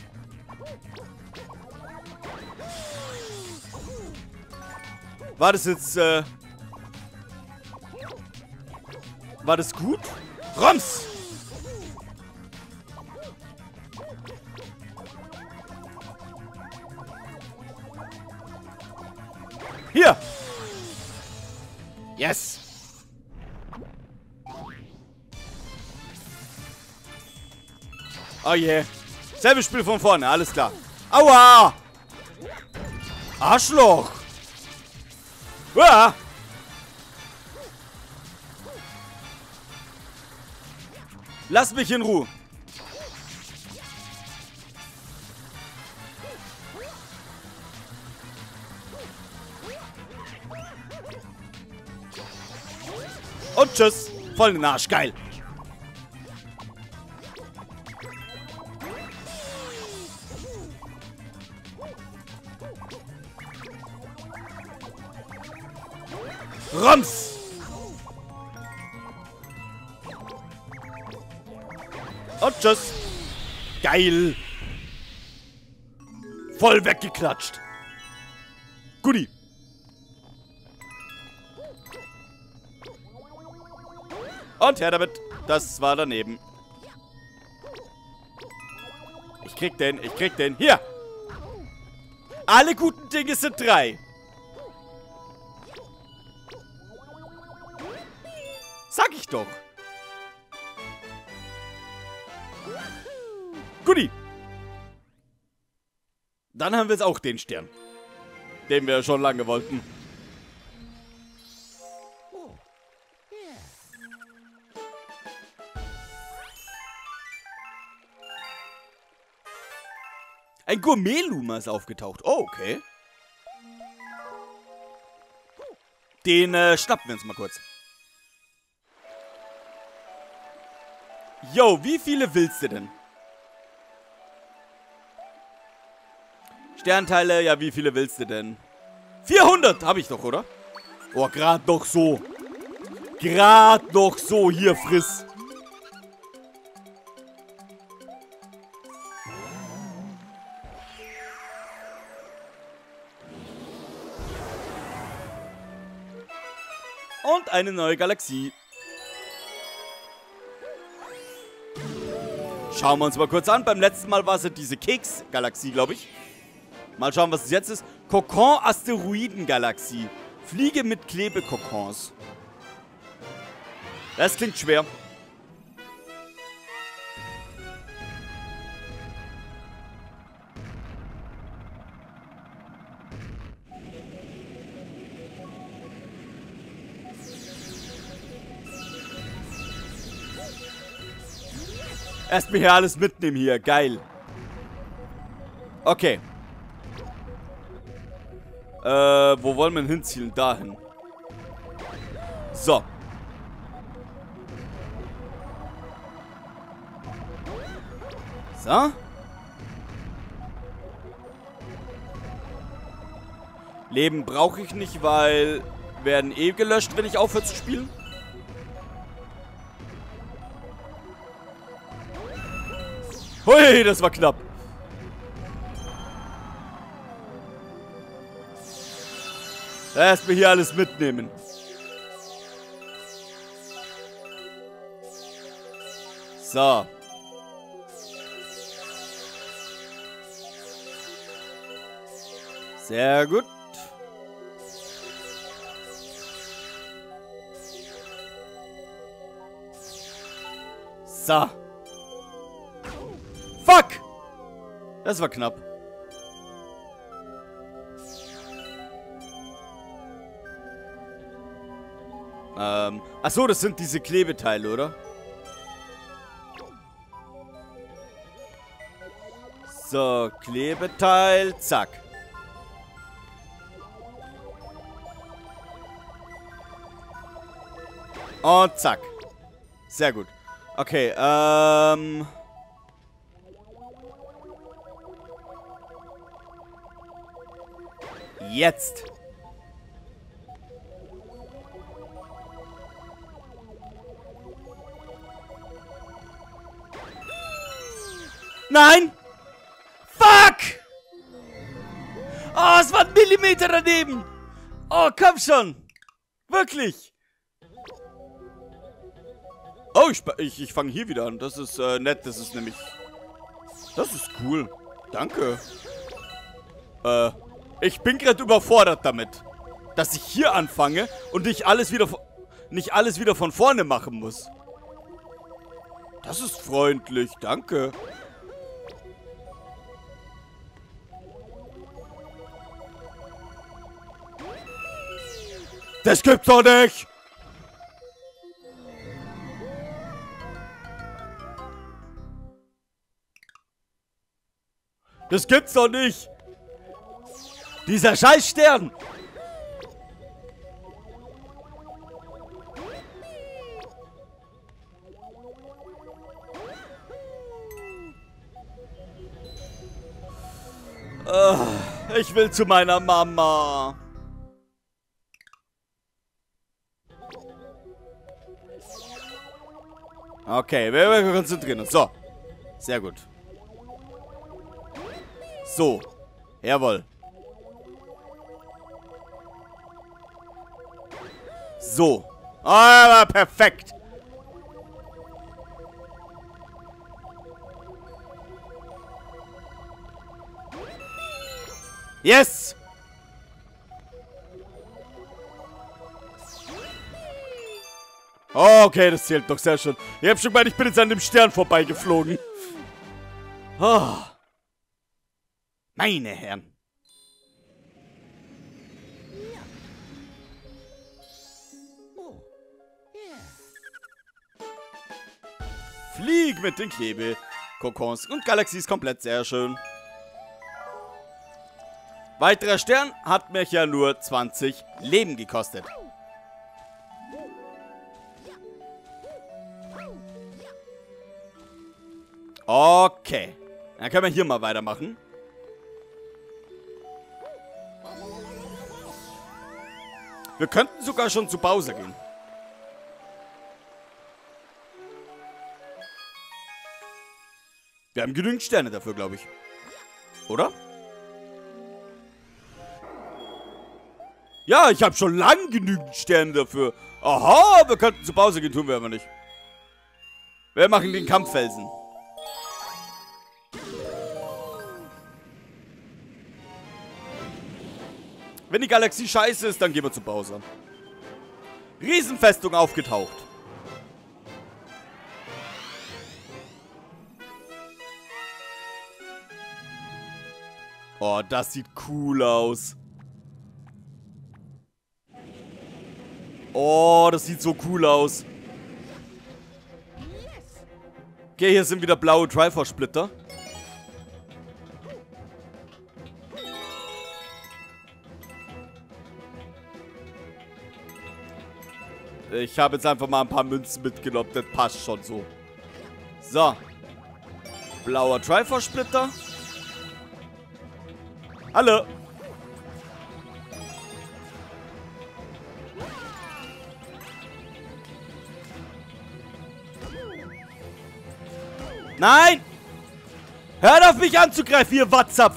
War das jetzt, äh... War das gut? Roms! Hier! Yes! Oh je. Yeah. Selbes Spiel von vorne, alles klar. Aua! Arschloch! Uah! Lass mich in Ruhe. Und tschüss. Voll in den Arsch. Geil. Rums. Und tschüss. Geil. Voll weggeklatscht. Guti. Und her damit. Das war daneben. Ich krieg den, ich krieg den. Hier. Alle guten Dinge sind drei. Sag ich doch. Guti. Dann haben wir jetzt auch den Stern. Den wir schon lange wollten. Ein Gourmet-Luma ist aufgetaucht. Oh, okay. Den äh, schnappen wir uns mal kurz. Yo, wie viele willst du denn? Sternteile, ja, wie viele willst du denn? vierhundert habe ich doch, oder? Oh, gerade noch so. Gerade noch so. Hier, friss. Und eine neue Galaxie. Schauen wir uns mal kurz an. Beim letzten Mal war es ja diese Keks-Galaxie, glaube ich. Mal schauen, was es jetzt ist. Kokon-Asteroiden-Galaxie. Fliege mit Klebekokons. Das klingt schwer. Erstmal hier alles mitnehmen hier. Geil. Okay. Äh, wo wollen wir hinzielen? Dahin. So. So. Leben brauche ich nicht, weil werden eh gelöscht, wenn ich aufhöre zu spielen. Hui, das war knapp. Erstmal hier alles mitnehmen. So. Sehr gut. So. Fuck! Das war knapp. Ähm. Achso, das sind diese Klebeteile, oder? So, Klebeteil, zack. Und zack. Sehr gut. Okay, ähm... Jetzt. Nein! Fuck! Oh, es war ein Millimeter daneben! Oh, komm schon. Wirklich. Oh, ich, ich, ich fange hier wieder an. Das ist äh, nett. Das ist nämlich... Das ist cool. Danke. Äh, ich bin gerade überfordert damit, dass ich hier anfange und ich alles wieder... nicht alles wieder von vorne machen muss. Das ist freundlich. Danke. Das gibt's doch nicht! Das gibt's doch nicht! Dieser Scheißstern! Uh, ich will zu meiner Mama. Okay, wir, wir konzentrieren uns. So. Sehr gut. So. Jawohl. So. Aber perfekt. Yes! Okay, das zählt doch sehr schön. Ich hab schon gemeint, ich bin jetzt an dem Stern vorbeigeflogen. Oh. Meine Herren. Flieg mit den Klebekokons und Galaxie ist komplett sehr schön. Weiterer Stern hat mich ja nur zwanzig Leben gekostet. Okay. Dann können wir hier mal weitermachen. Wir könnten sogar schon zu Bowser gehen. Wir haben genügend Sterne dafür, glaube ich. Oder? Ja, ich habe schon lange genügend Sterne dafür. Aha, wir könnten zu Bowser gehen, tun wir aber nicht. Wir machen den Kampffelsen. Wenn die Galaxie scheiße ist, dann gehen wir zu Bowser. Riesenfestung aufgetaucht. Oh, das sieht cool aus. Oh, das sieht so cool aus. Okay, hier sind wieder blaue Triforce-Splitter. Ich habe jetzt einfach mal ein paar Münzen mitgenommen. Das passt schon so. So. Blauer Triforce-Splitter. Hallo. Nein! Hört auf mich anzugreifen, ihr Watzapf!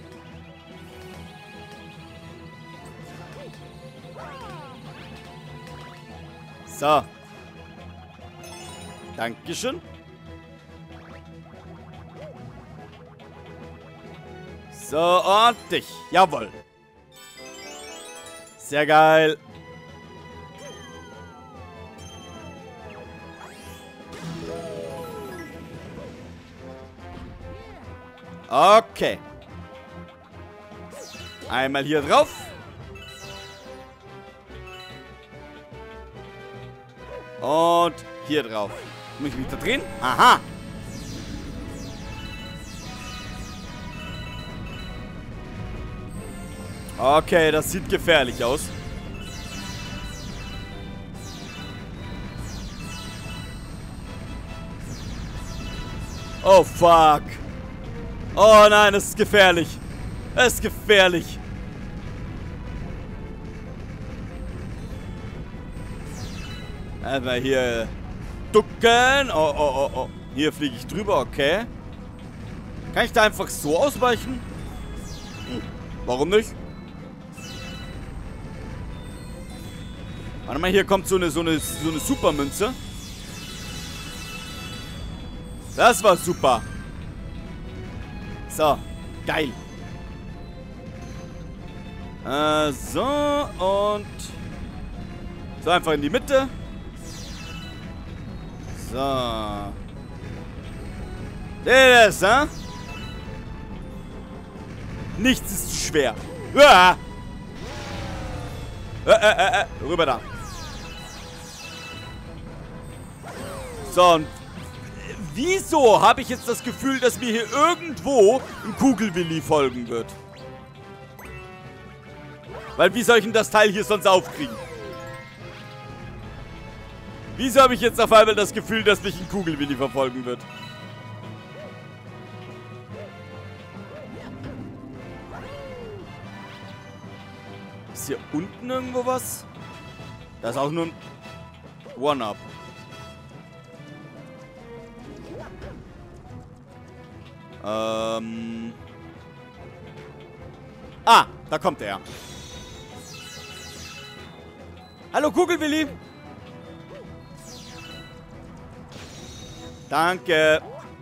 So. Dankeschön. So, und dich. Jawohl. Sehr geil. Okay. Einmal hier drauf. Und hier drauf. Muss ich mich da drehen? Aha. Okay, das sieht gefährlich aus. Oh, fuck. Oh nein, es ist gefährlich. Es ist gefährlich. Einmal hier ducken. Oh, oh, oh, oh. Hier fliege ich drüber, okay. Kann ich da einfach so ausweichen? Hm. Warum nicht? Warte mal, hier kommt so eine, so eine, so eine Supermünze. Das war super. So, geil. Äh, so, und... So, einfach in die Mitte. So. Seht das, hä? Nichts ist zu schwer. Uah. Äh, äh, äh, äh, rüber da. So, und wieso habe ich jetzt das Gefühl, dass mir hier irgendwo ein Kugelwilli folgen wird? Weil wie soll ich denn das Teil hier sonst aufkriegen? Wieso habe ich jetzt auf einmal das Gefühl, dass mich ein Kugelwilli verfolgen wird? Ist hier unten irgendwo was? Da ist auch nur ein One-Up. Ähm. Ah, da kommt er. Hallo Kugelwilli. Danke.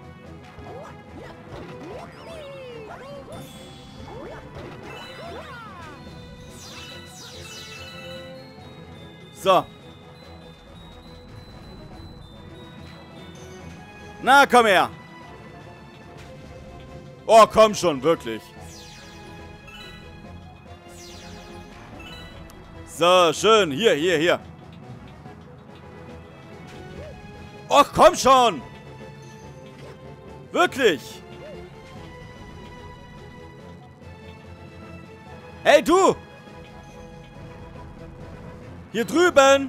So. Na, komm her. Oh, komm schon, wirklich. So, schön. Hier, hier, hier. Och, komm schon. Wirklich. Hey, du. Hier drüben.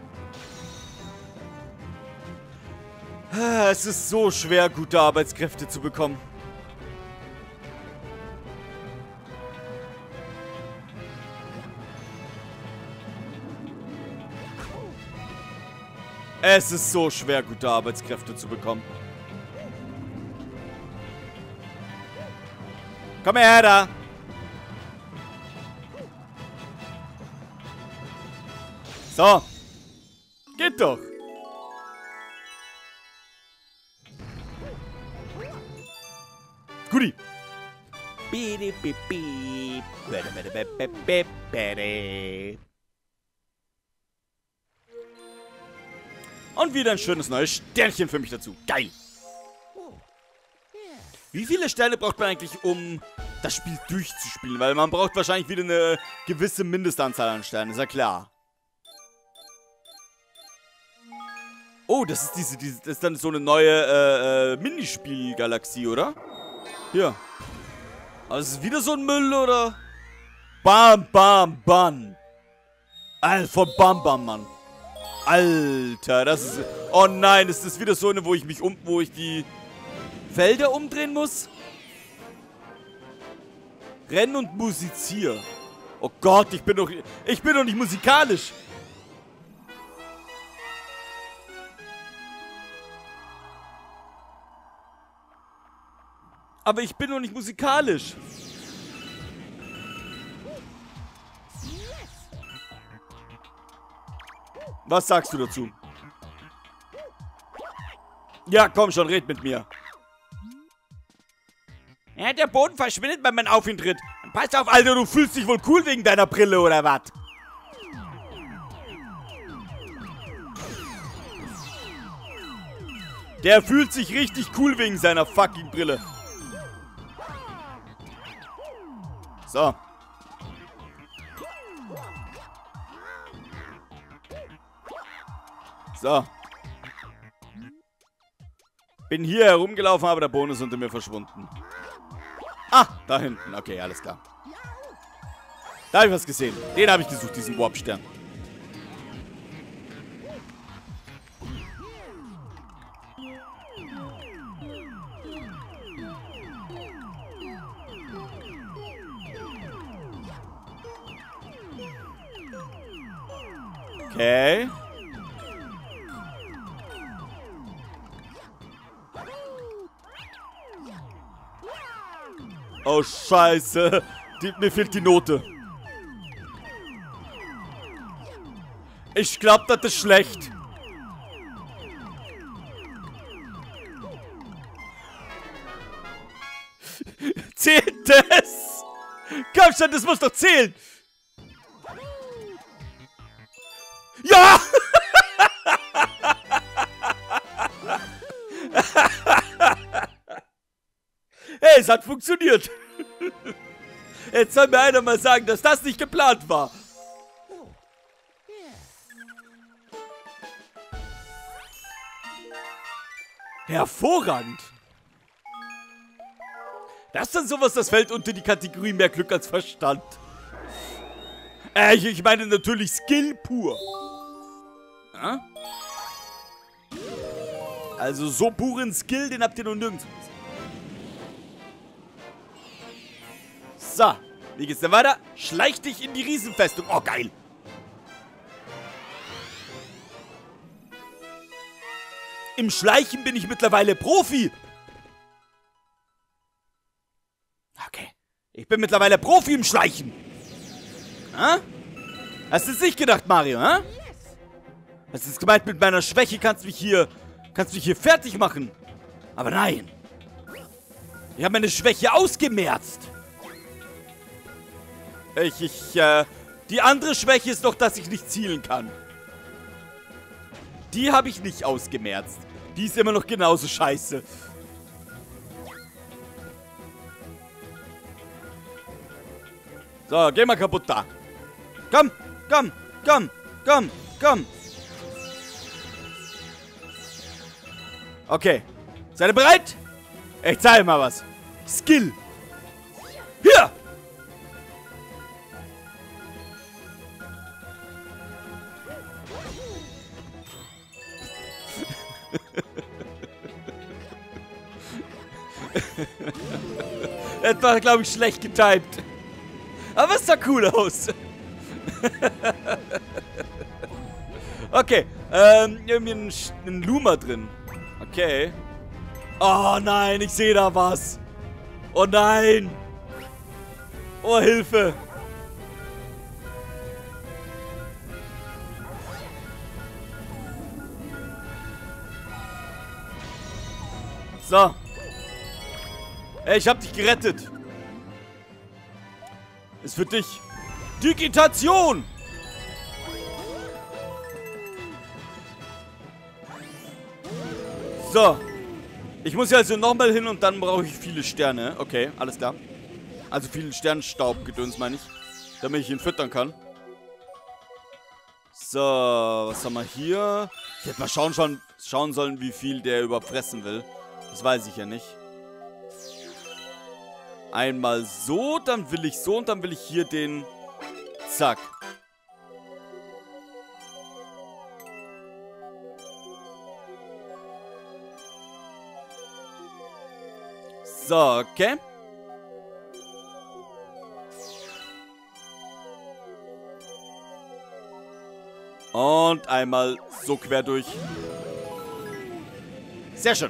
Es ist so schwer, gute Arbeitskräfte zu bekommen. Es ist so schwer, gute Arbeitskräfte zu bekommen. Komm her, da. So. Geht doch. Guti. Und wieder ein schönes neues Sternchen für mich dazu. Geil. Wie viele Sterne braucht man eigentlich, um das Spiel durchzuspielen? Weil man braucht wahrscheinlich wieder eine gewisse Mindestanzahl an Sternen, ist ja klar. Oh, das ist diese, diese das ist dann so eine neue äh, äh, Minispiel-Galaxie, oder? Hier. Also ist es wieder so ein Müll, oder? Bam, bam, bam. Alter, von Bam, bam, Mann. Alter, das ist... Oh nein, ist das wieder so eine, wo ich mich um... Wo ich die Felder umdrehen muss? Renn und musizier. Oh Gott, ich bin doch... Ich bin doch nicht musikalisch. Aber ich bin doch nicht musikalisch. Was sagst du dazu? Ja, komm schon, red mit mir. Ja, der Boden verschwindet, wenn man auf ihn tritt. Pass auf, Alter, du fühlst dich wohl cool wegen deiner Brille, oder was? Der fühlt sich richtig cool wegen seiner fucking Brille. So. So. Bin hier herumgelaufen, aber der Boden ist unter mir verschwunden. Ah, da hinten. Okay, alles klar. Da habe ich was gesehen. Den habe ich gesucht, diesen Warp-Stern. Okay. Oh, scheiße. Die, mir fehlt die Note. Ich glaube, das ist schlecht. Zählt das? Komm schon, das muss doch zählen. Ja! Hey, es hat funktioniert. Jetzt soll mir einer mal sagen, dass das nicht geplant war. Hervorragend. Das ist dann sowas, das fällt unter die Kategorie mehr Glück als Verstand. Äh, ich, ich meine natürlich Skill pur. Ja? Also so puren Skill, den habt ihr noch nirgends. So, wie geht's denn weiter? Schleich dich in die Riesenfestung. Oh, geil. Im Schleichen bin ich mittlerweile Profi. Okay. Ich bin mittlerweile Profi im Schleichen. Ha? Hast du es nicht gedacht, Mario, ha? Hast du es gemeint, mit meiner Schwäche kannst du mich hier... Kannst du mich hier fertig machen? Aber nein. Ich habe meine Schwäche ausgemerzt. Ich, ich, äh... Die andere Schwäche ist doch, dass ich nicht zielen kann. Die habe ich nicht ausgemerzt. Die ist immer noch genauso scheiße. So, geh mal kaputt da. Komm, komm, komm, komm, komm. Okay. Seid ihr bereit? Ich zeige mal was. Skill. Hier! Das war, glaube ich, schlecht getimt. Aber es sah cool aus. Okay, ähm, irgendwie ein, ein Luma drin. Okay. Oh nein, ich sehe da was. Oh nein. Oh, Hilfe. So. Ey, ich hab dich gerettet. Ist für dich. Digitation. So. Ich muss ja also nochmal hin und dann brauche ich viele Sterne. Okay, alles klar. Also viel Sternstaubgedöns, meine ich. Damit ich ihn füttern kann. So, was haben wir hier? Ich hätte mal schauen, schauen, schauen sollen, wie viel der überhaupt fressen will. Das weiß ich ja nicht. Einmal so, dann will ich so und dann will ich hier den... Zack. So, okay. Und einmal so quer durch. Sehr schön.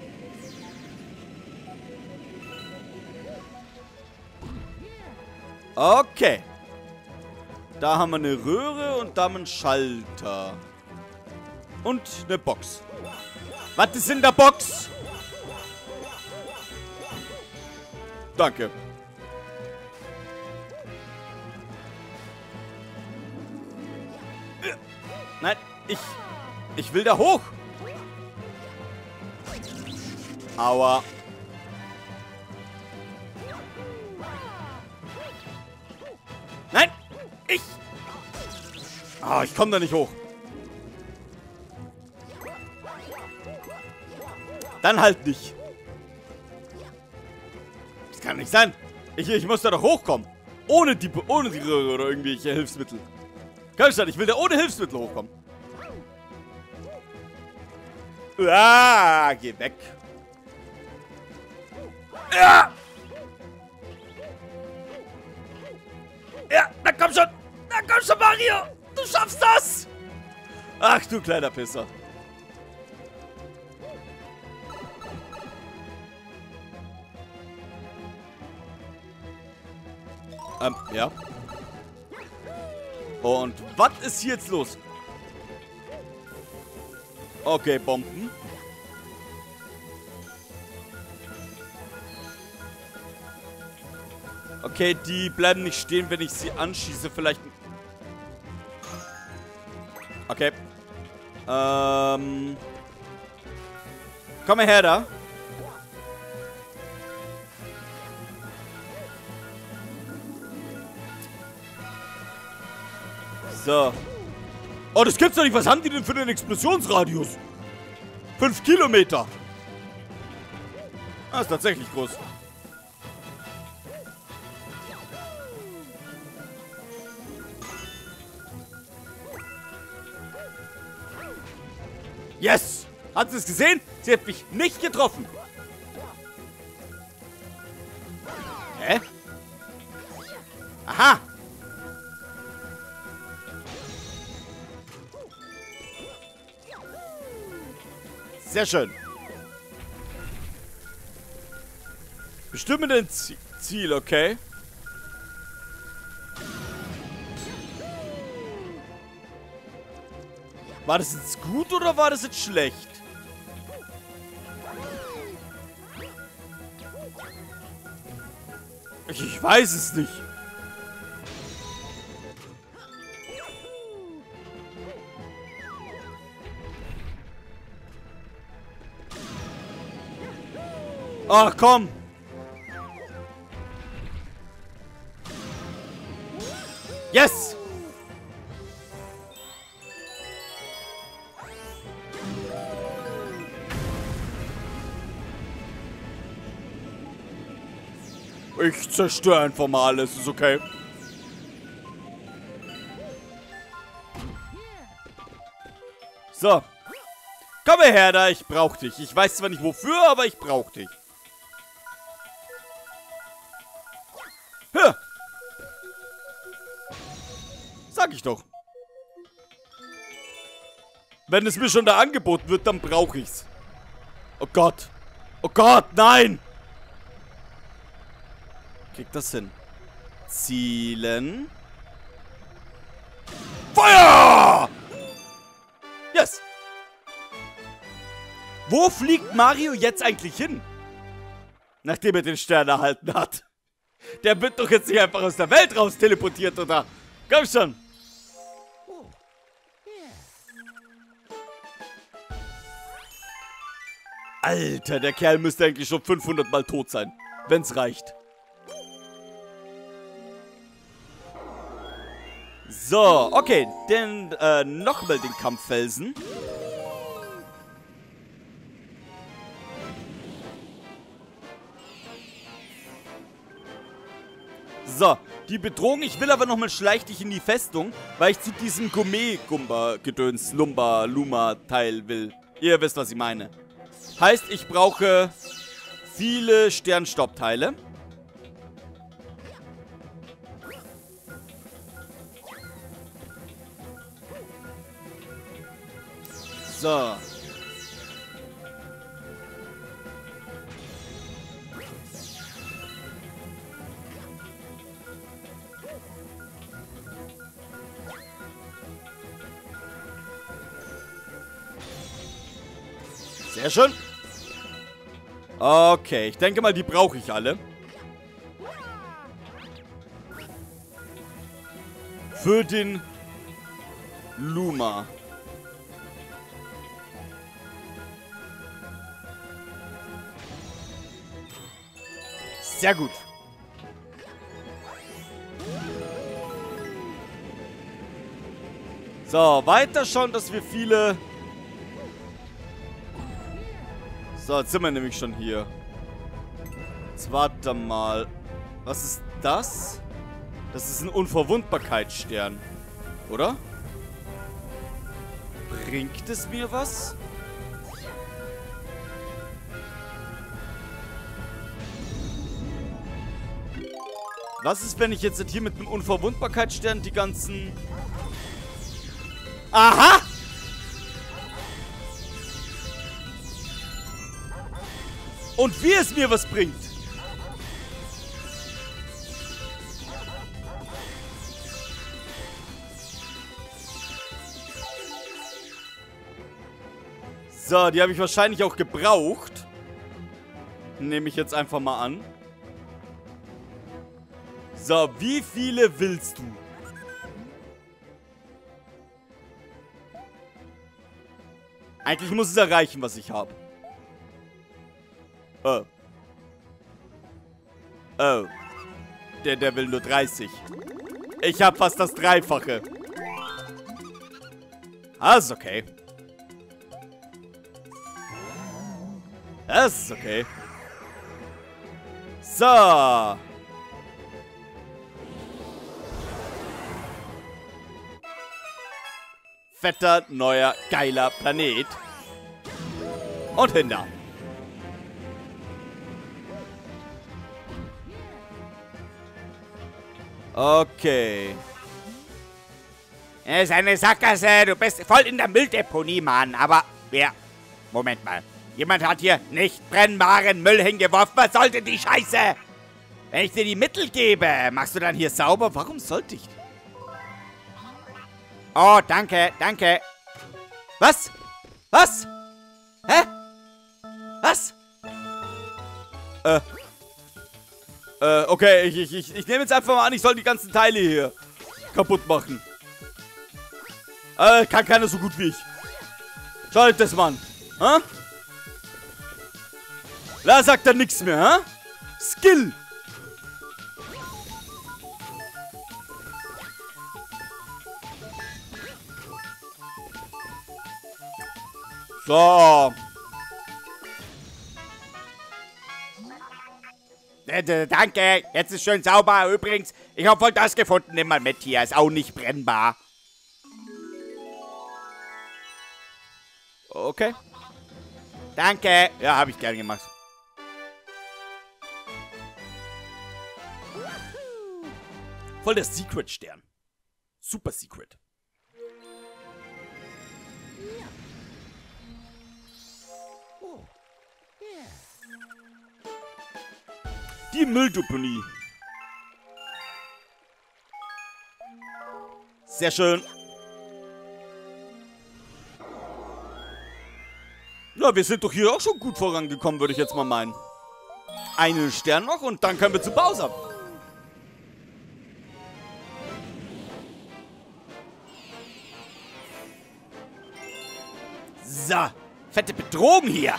Okay. Da haben wir eine Röhre und da haben wir einen Schalter. Und eine Box. Was ist in der Box? Danke. Nein, ich... Ich will da hoch. Aua. Nein! Ich! Ah, ich komme da nicht hoch. Dann halt nicht. Das kann nicht sein. Ich, ich muss da doch hochkommen. Ohne die, ohne die Röhre oder irgendwelche Hilfsmittel. Kann ich nicht. Ich will da ohne Hilfsmittel hochkommen. Ah, geh weg. Ja! Ja, na komm schon. Na komm schon, Mario. Du schaffst das. Ach, du kleiner Pisser. Ähm, ja. Und was ist hier jetzt los? Okay, Bomben. Okay, die bleiben nicht stehen, wenn ich sie anschieße. Vielleicht... Okay. Ähm... Komm mal her da. So. Oh, das gibt's doch nicht. Was haben die denn für einen Explosionsradius? Fünf Kilometer. Ah, ist tatsächlich groß. Yes! Hat sie es gesehen? Sie hat mich nicht getroffen. Hä? Aha! Sehr schön. Bestimme dein Ziel, okay? War das jetzt gut oder war das jetzt schlecht? Ich, ich weiß es nicht. Ach, komm. Yes. Ich zerstöre einfach mal alles, ist okay. So. Komm her da, ich brauch dich. Ich weiß zwar nicht wofür, aber ich brauch dich. Hör. Sag ich doch. Wenn es mir schon da angeboten wird, dann brauche ich's. Oh Gott. Oh Gott, nein! Kriegt das hin? Zielen. Feuer! Yes! Wo fliegt Mario jetzt eigentlich hin? Nachdem er den Stern erhalten hat. Der wird doch jetzt nicht einfach aus der Welt raus teleportiert, oder? Komm schon! Alter, der Kerl müsste eigentlich schon fünfhundert Mal tot sein. Wenn's reicht. So, okay. Dann äh, nochmal den Kampffelsen. So, die Bedrohung. Ich will aber nochmal schleich dich in die Festung, weil ich zu diesem Gourmet-Gumba-Gedöns, Lumba, Luma-Teil will. Ihr wisst, was ich meine. Heißt, ich brauche viele Sternstaubteile. So. Sehr schön. Okay, ich denke mal, die brauche ich alle. Für den Luma. Sehr gut. So, weiter schauen, dass wir viele... So, jetzt sind wir nämlich schon hier. Jetzt warte mal. Was ist das? Das ist ein Unverwundbarkeitsstern. Oder? Bringt es mir was? Was ist, wenn ich jetzt hier mit einem Unverwundbarkeitsstern die ganzen... Aha! Und wie es mir was bringt. So, die habe ich wahrscheinlich auch gebraucht. Nehme ich jetzt einfach mal an. So, wie viele willst du? Eigentlich muss es erreichen, was ich habe. Oh. Oh. Der, der will nur dreißig. Ich habe fast das Dreifache. Ah, ist okay. Das ist okay. So. Fetter, neuer, geiler Planet. Und hinter. Okay. Es ist eine Sackgasse. Du bist voll in der Mülldeponie, Mann. Aber wer? Moment mal. Jemand hat hier nicht brennbaren Müll hingeworfen. Was sollte die Scheiße? Wenn ich dir die Mittel gebe, machst du dann hier sauber? Warum sollte ich? Oh, danke, danke. Was? Was? Hä? Was? Äh. Äh, okay, ich, ich, ich, ich nehme jetzt einfach mal an, ich soll die ganzen Teile hier kaputt machen. Äh, kann keiner so gut wie ich. Schaut das mal an. Hä? Da sagt er nichts mehr, hä? Skill. So. Äh, danke, jetzt ist schön sauber. Übrigens, ich habe voll das gefunden. Nimm mal mit hier, ist auch nicht brennbar. Okay. Danke. Ja, habe ich gern gemacht. Voll der Secret-Stern. Super Secret. Die Mülldeponie. Sehr schön. Ja, wir sind doch hier auch schon gut vorangekommen, würde ich jetzt mal meinen. Einen Stern noch und dann können wir zu Bowser. So, fette Bedrohung hier.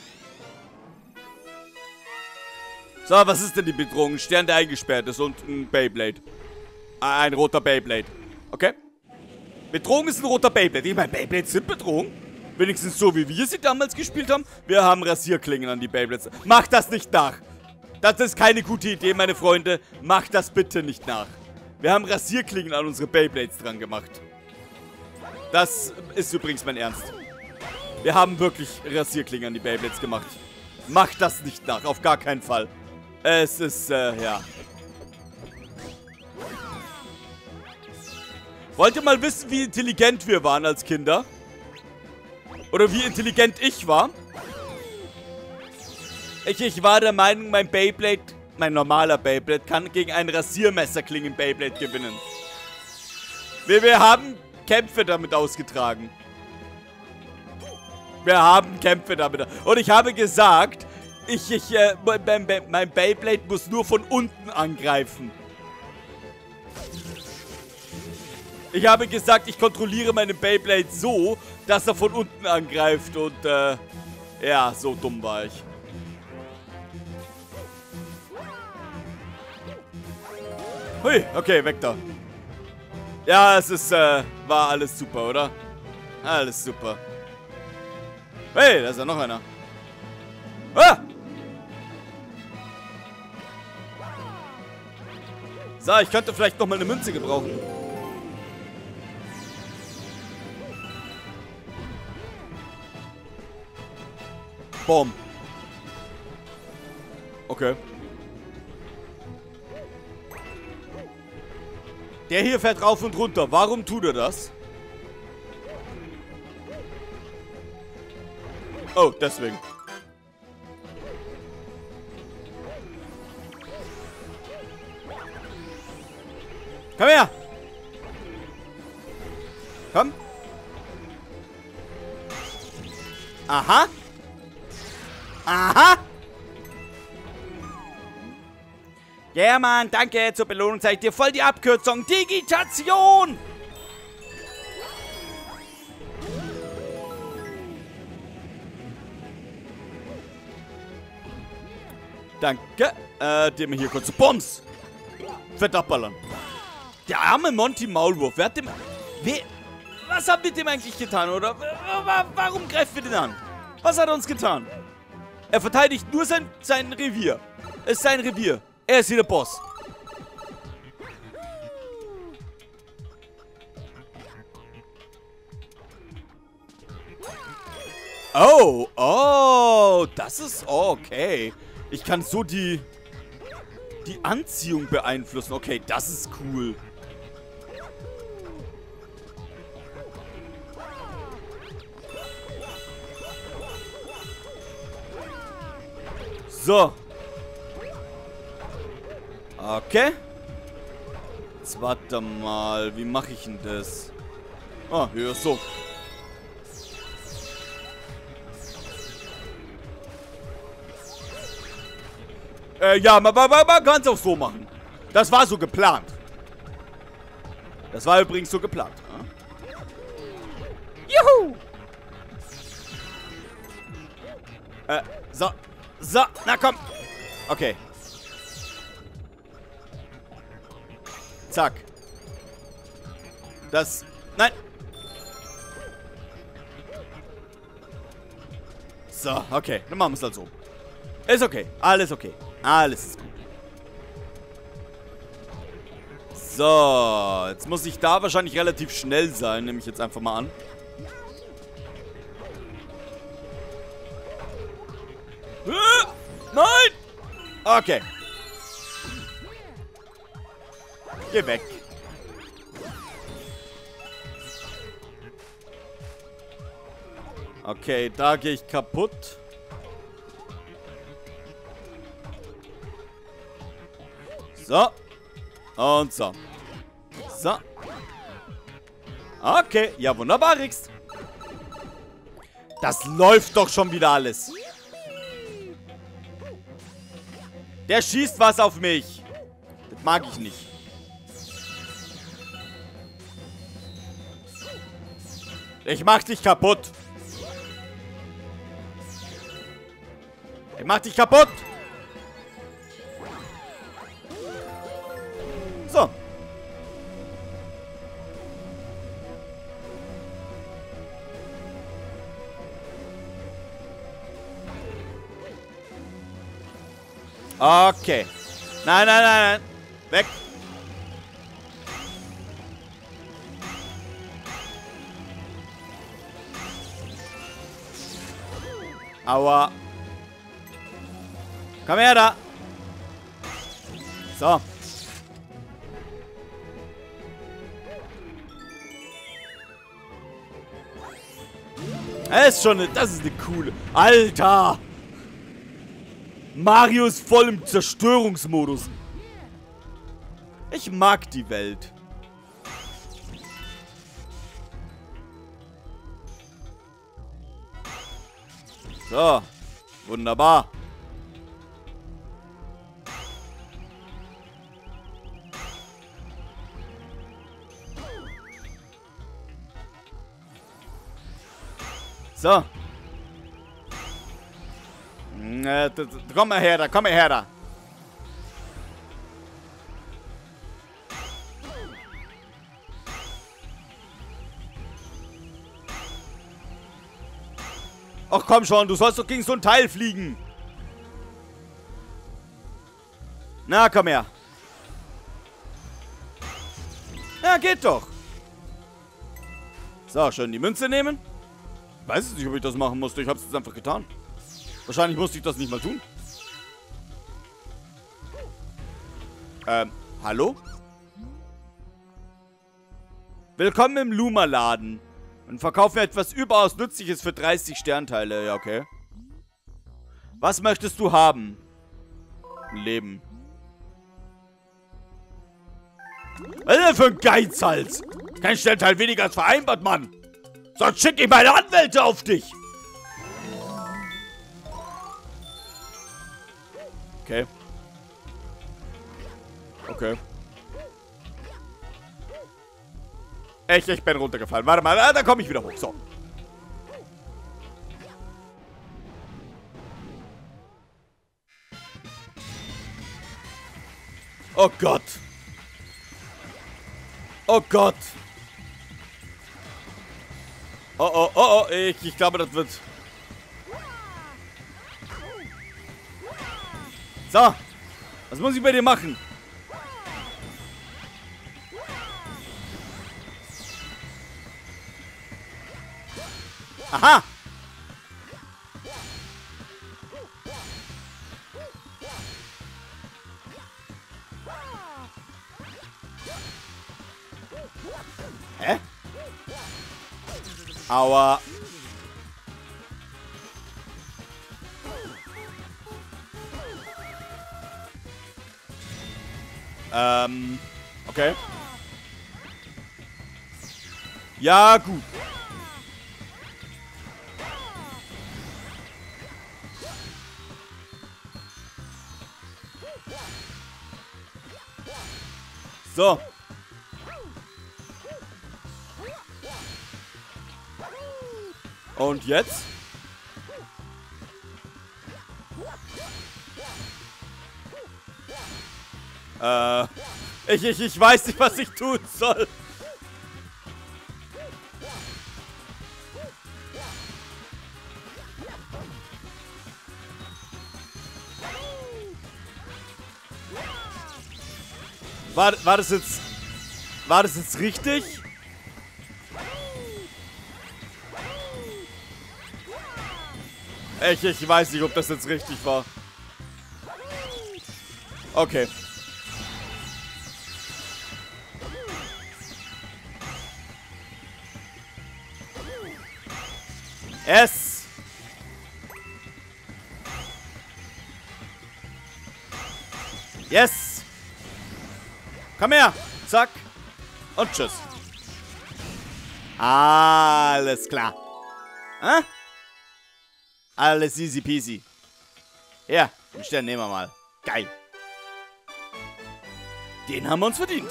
So, was ist denn die Bedrohung? Ein Stern, der eingesperrt ist und ein Beyblade. Ein roter Beyblade. Okay? Bedrohung ist ein roter Beyblade. Ich meine, Beyblades sind Bedrohung. Wenigstens so, wie wir sie damals gespielt haben. Wir haben Rasierklingen an die Beyblades. Macht das nicht nach. Das ist keine gute Idee, meine Freunde. Macht das bitte nicht nach. Wir haben Rasierklingen an unsere Beyblades dran gemacht. Das ist übrigens mein Ernst. Wir haben wirklich Rasierklingen an die Beyblades gemacht. Macht das nicht nach, auf gar keinen Fall. Es ist, äh, ja. Wollt ihr mal wissen, wie intelligent wir waren als Kinder? Oder wie intelligent ich war? Ich, ich war der Meinung, mein Beyblade, mein normaler Beyblade, kann gegen ein Rasiermesserklingen Beyblade gewinnen. Wir, wir haben Kämpfe damit ausgetragen. Wir haben Kämpfe damit. Und ich habe gesagt, ich, ich, äh, mein, mein Beyblade muss nur von unten angreifen. Ich habe gesagt, ich kontrolliere meinen Beyblade so, dass er von unten angreift. Und, äh, ja, so dumm war ich. Hui, okay, weg da. Ja, es ist, äh, war alles super, oder? Alles super. Hey, da ist ja noch einer. Ah! So, ich könnte vielleicht noch mal eine Münze gebrauchen. Boom. Okay. Der hier fährt rauf und runter. Warum tut er das? Oh, deswegen. Komm her! Komm! Aha. Aha. Ja, yeah, Mann, danke. Zur Belohnung zeige ich dir voll die Abkürzung. Digitation. Danke. Äh, dem hier kurz. Bums. Fett abballern. Der arme Monty Maulwurf. Wer hat dem... Wer... Was haben wir dem eigentlich getan, oder? Warum greifen wir den an? Was hat er uns getan? Er verteidigt nur sein, sein Revier. Es ist sein Revier. Er ist hier der Boss. Oh, oh, das ist okay. Ich kann so die, die Anziehung beeinflussen. Okay, das ist cool. So. Okay. Jetzt warte mal. Wie mache ich denn das? Ah, ja, so. Äh, ja, man, man, man kann es auch so machen. Das war so geplant. Das war übrigens so geplant. Juhu! Äh, so. So, na komm. Okay. Zack. Das... Nein. So, okay. Dann machen wir es halt so. Ist okay. Alles okay. Alles ist gut. So. Jetzt muss ich da wahrscheinlich relativ schnell sein. Nehme ich jetzt einfach mal an. Nein! Okay. Geh weg. Okay, da gehe ich kaputt. So. Und so. So. Okay, ja wunderbar, Rix. Das läuft doch schon wieder alles. Der schießt was auf mich. Das mag ich nicht. Ich mach dich kaputt. Ich mach dich kaputt. So. Okay. Nein, nein, nein, nein. Weg. Aua. Komm her da. So. Das ist schon eine, das ist eine coole. Alter. Mario ist voll im Zerstörungsmodus. Ich mag die Welt. So. Wunderbar. So. Äh, komm mal her da, komm mal her da. Ach komm schon, du sollst doch gegen so ein Teil fliegen. Na, komm her. Ja, geht doch. So, schön die Münze nehmen. Weiß ich nicht, ob ich das machen musste. Ich hab's jetzt einfach getan. Wahrscheinlich musste ich das nicht mal tun. Ähm, hallo? Willkommen im Luma-Laden. Und verkaufen etwas überaus Nützliches für dreißig Sternteile. Ja, okay. Was möchtest du haben? Leben. Was ist denn für ein Geizhals? Kein Sternteil weniger als vereinbart, Mann. Sonst schicke ich meine Anwälte auf dich. Okay. Okay. Ich, ich bin runtergefallen. Warte mal, ah, da komme ich wieder hoch. So. Oh Gott. Oh Gott. Oh, oh, oh, oh. Ich, ich glaube, das wird... So. Was muss ich bei dir machen? Aha. Hä? Aua. Ähm, okay. Ja, gut. So. Und jetzt? Äh, ich, ich, ich weiß nicht, was ich tun soll. War, war das jetzt... War das jetzt richtig? Ich, ich weiß nicht, ob das jetzt richtig war. Okay. Es. Yes. Komm her. Zack. Und tschüss. Alles klar. Hä? Alles easy peasy. Ja, den Stern nehmen wir mal. Geil. Den haben wir uns verdient.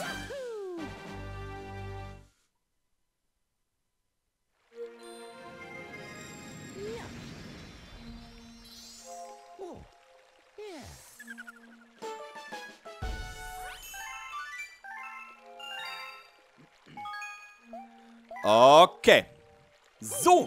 Okay. So.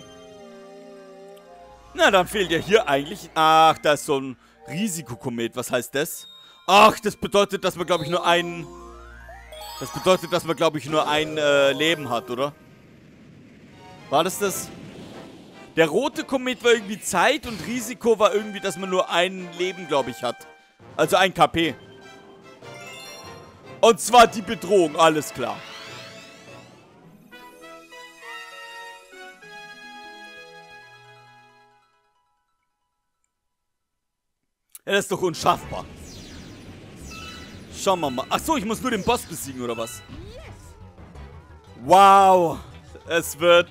Na, dann fehlt ja hier eigentlich... Ach, da ist so ein Risikokomet. Was heißt das? Ach, das bedeutet, dass man, glaube ich, nur ein... Das bedeutet, dass man, glaube ich, nur ein äh, Leben hat, oder? War das das? Der rote Komet war irgendwie Zeit und Risiko war irgendwie, dass man nur ein Leben, glaube ich, hat. Also ein K P. Und zwar die Bedrohung, alles klar. Ja, das ist doch unschaffbar. Schauen wir mal. Achso, ich muss nur den Boss besiegen, oder was? Wow. Es wird...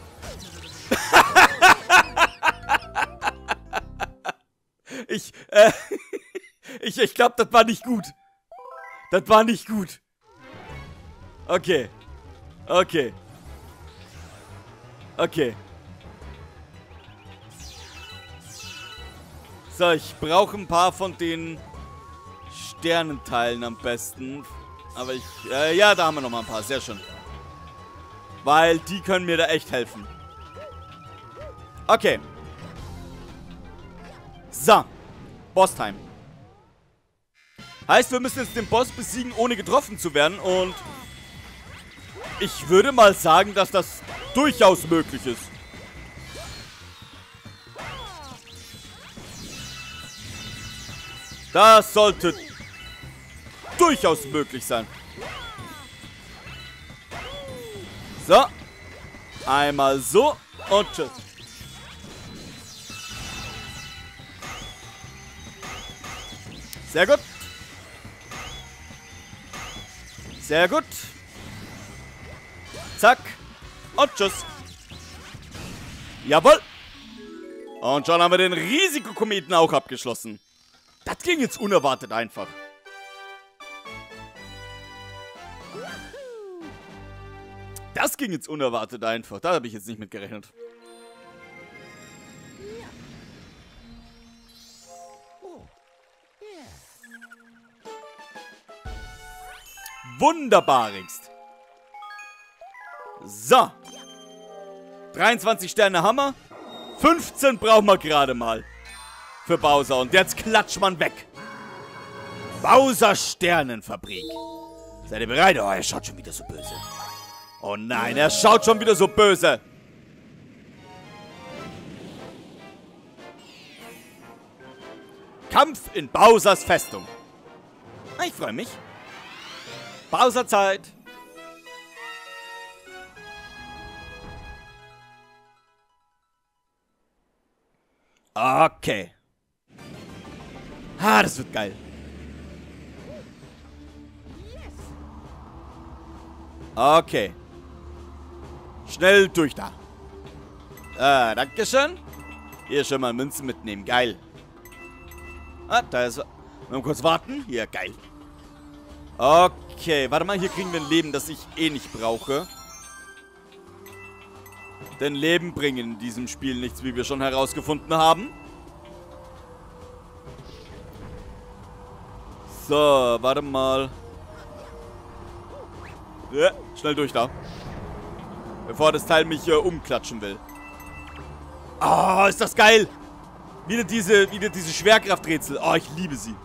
ich, äh... ich, ich glaube, das war nicht gut. Das war nicht gut. Okay. Okay. Okay. So, ich brauche ein paar von den Sternenteilen am besten. Aber ich... Äh, ja, da haben wir noch mal ein paar. Sehr schön. Weil die können mir da echt helfen. Okay. So. Boss-Time. Heißt, wir müssen jetzt den Boss besiegen, ohne getroffen zu werden. Und ich würde mal sagen, dass das durchaus möglich ist. Das sollte durchaus möglich sein. So. Einmal so und tschüss. Sehr gut. Sehr gut. Zack. Und tschüss. Jawohl. Und schon haben wir den Risikokometen auch abgeschlossen. Das ging jetzt unerwartet einfach. Das ging jetzt unerwartet einfach. Da habe ich jetzt nicht mit gerechnet. Wunderbarigst. So. dreiundzwanzig Sterne Hammer. fünfzehn brauchen wir gerade mal. Für Bowser. Und jetzt klatscht man weg. Bowser Sternenfabrik. Seid ihr bereit? Oh, er schaut schon wieder so böse. Oh nein, er schaut schon wieder so böse. Kampf in Bowsers Festung. Ich freue mich. Bowser-Zeit. Okay. Ah, das wird geil. Okay. Schnell durch da. Ah, dankeschön. Hier schon mal Münzen mitnehmen. Geil. Ah, da ist... Mal kurz warten. Hier, geil. Okay, warte mal. Hier kriegen wir ein Leben, das ich eh nicht brauche. Denn Leben bringen in diesem Spiel nichts, wie wir schon herausgefunden haben. So, warte mal. Ja, schnell durch da. Bevor das Teil mich hier umklatschen will. Oh, ist das geil. Wieder diese, wieder diese Schwerkrafträtsel. Oh, ich liebe sie.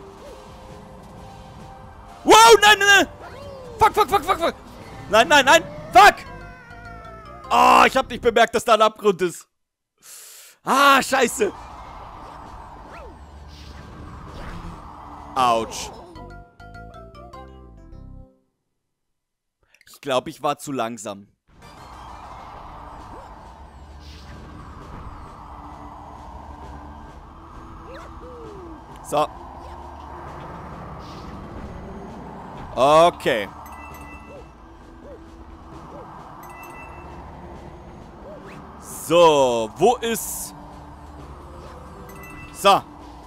Wow, nein, nein, nein. Fuck, fuck, fuck, fuck, fuck. Nein, nein, nein. Fuck. Oh, ich hab nicht bemerkt, dass da ein Abgrund ist. Ah, scheiße. Autsch. Ich glaube, ich war zu langsam. So. Okay. So, wo ist... So.